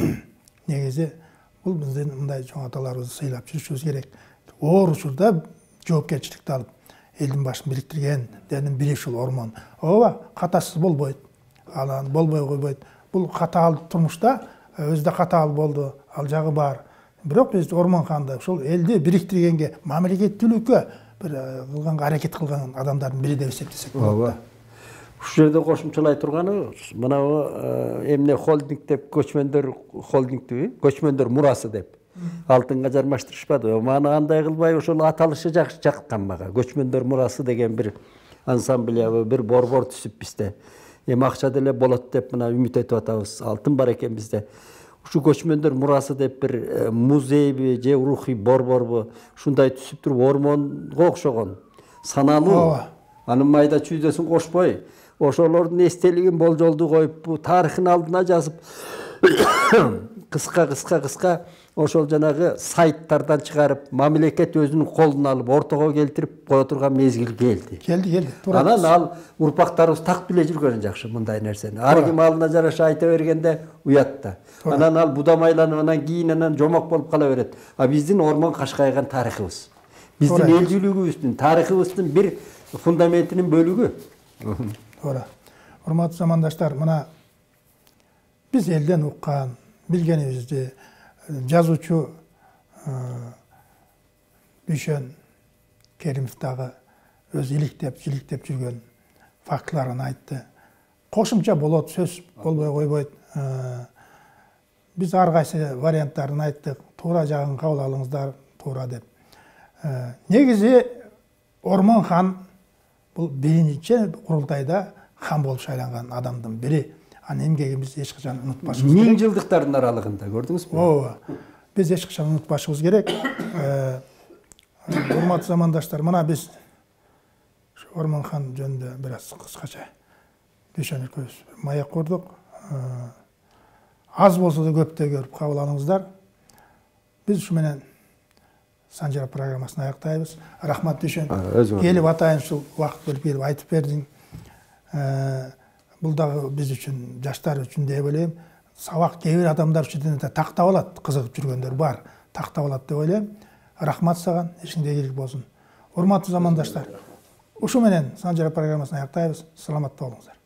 негизи бул биздин мындай чоң аталарыбызды сыйлап жүрүшүбүз керек. Оор учурда жоопкерчиликти алып, элдин башын бириктиргендердин бири ушул Ормон. Ооба, катасыз болбойт. Анан болбой койбойт. Бул катаал турмушта өзүдө катаал болду, ал жагы бар. Бирок биз Ормон ханды ушул элди бириктиргенге, мамлекеттүүлүккө бир кылганга аракет кылган адамдардын бири деп эсептесек болот. Ушул жерде кошумчалай турганы мынабы эмне холдинг деп, көчмөндөр холдингтиби, көчмөндөр мурасы деп алтынга жармаштырышпадыбы? Маны андай кылбай ошол аталышы жакшы жаккан мага. Көчмөндөр мурасы деген бир ансамблябы, бир борбор түзүп бизде. Эми акча деле болот деп мына үмүт этип атабыз. Алтын бар экен бизде. ушу көчмөндөр мурасы деп бир музейби же рухий борборбу ушундай түсүп туруп ормонго окшогон саналуу анын майда чүйдөсүн кошпой ошолордун эстелигин болжолду коюп бу тарыхын алдына жазып кыска кыска кыска ошол жанагы сайттардан чыгарып мамлекет өзүнүн колуна алып ортого келтирип кое турган мезгил келди. Келди, келди. Анан ал урпактарыбыз так биле жүргөн жакшы мындай нерсени. Ар ким алдына жараша айта бергенде уят да. Анан ал будамайланып анан кийин анан жомок болуп кала берет. А биздин ормон кашкайган тарыхыбыз. Биздин элдүүлүгүбүздүн, тарыхыбыздын бир фундаментинин бөлүгү. Туура. Урматтуу замандаштар, мына биз элден уккан, билгенибизди жазуучу Бүйшөн Керимов дагы өз иликтеп, жиликтеп жүргөн фактыларын айтты. Кошумча болот, сөз болбой койбойт. Биз ар кайсы варианттарын айттык. Туура жагын кабыл алыңыздар, туура деп. Негизи Ормон хан бул биринчи курултайда хан болуп шайланган адамдын бири. Анын эмгегибизди эч качан унутпашыбыз керек. Миң жылдыктардын аралыгында көрдүңүзбү? Ооба. Биз эч качан унутпашыбыз керек. Урматтуу замандаштар, мына биз Ормон хан жөнүндө бир аз кыскача Бүйшөн экөөбүз маек курдук. Аз болсо да көптөй көрүп кабыл алыңыздар. Биз ушу менен Санжара программасын аяктайбыз. Рахмат Бүйшөн. Келип атайын ушул убакыт бөлүп келип айтып бердиң. Бул дагы биз үчүн, жаштар үчүн деп ойлойм. Сабак кээ бир адамдар үчүн тактап алат, кызыгып жүргөндөр бар. Тактап алат деп ойлойм. Рахмат саган, ишиңде ийгилик болсун. Урматтуу замандаштар, ушу менен Санжара программасын аяктайбыз. Саламатта болуңуздар.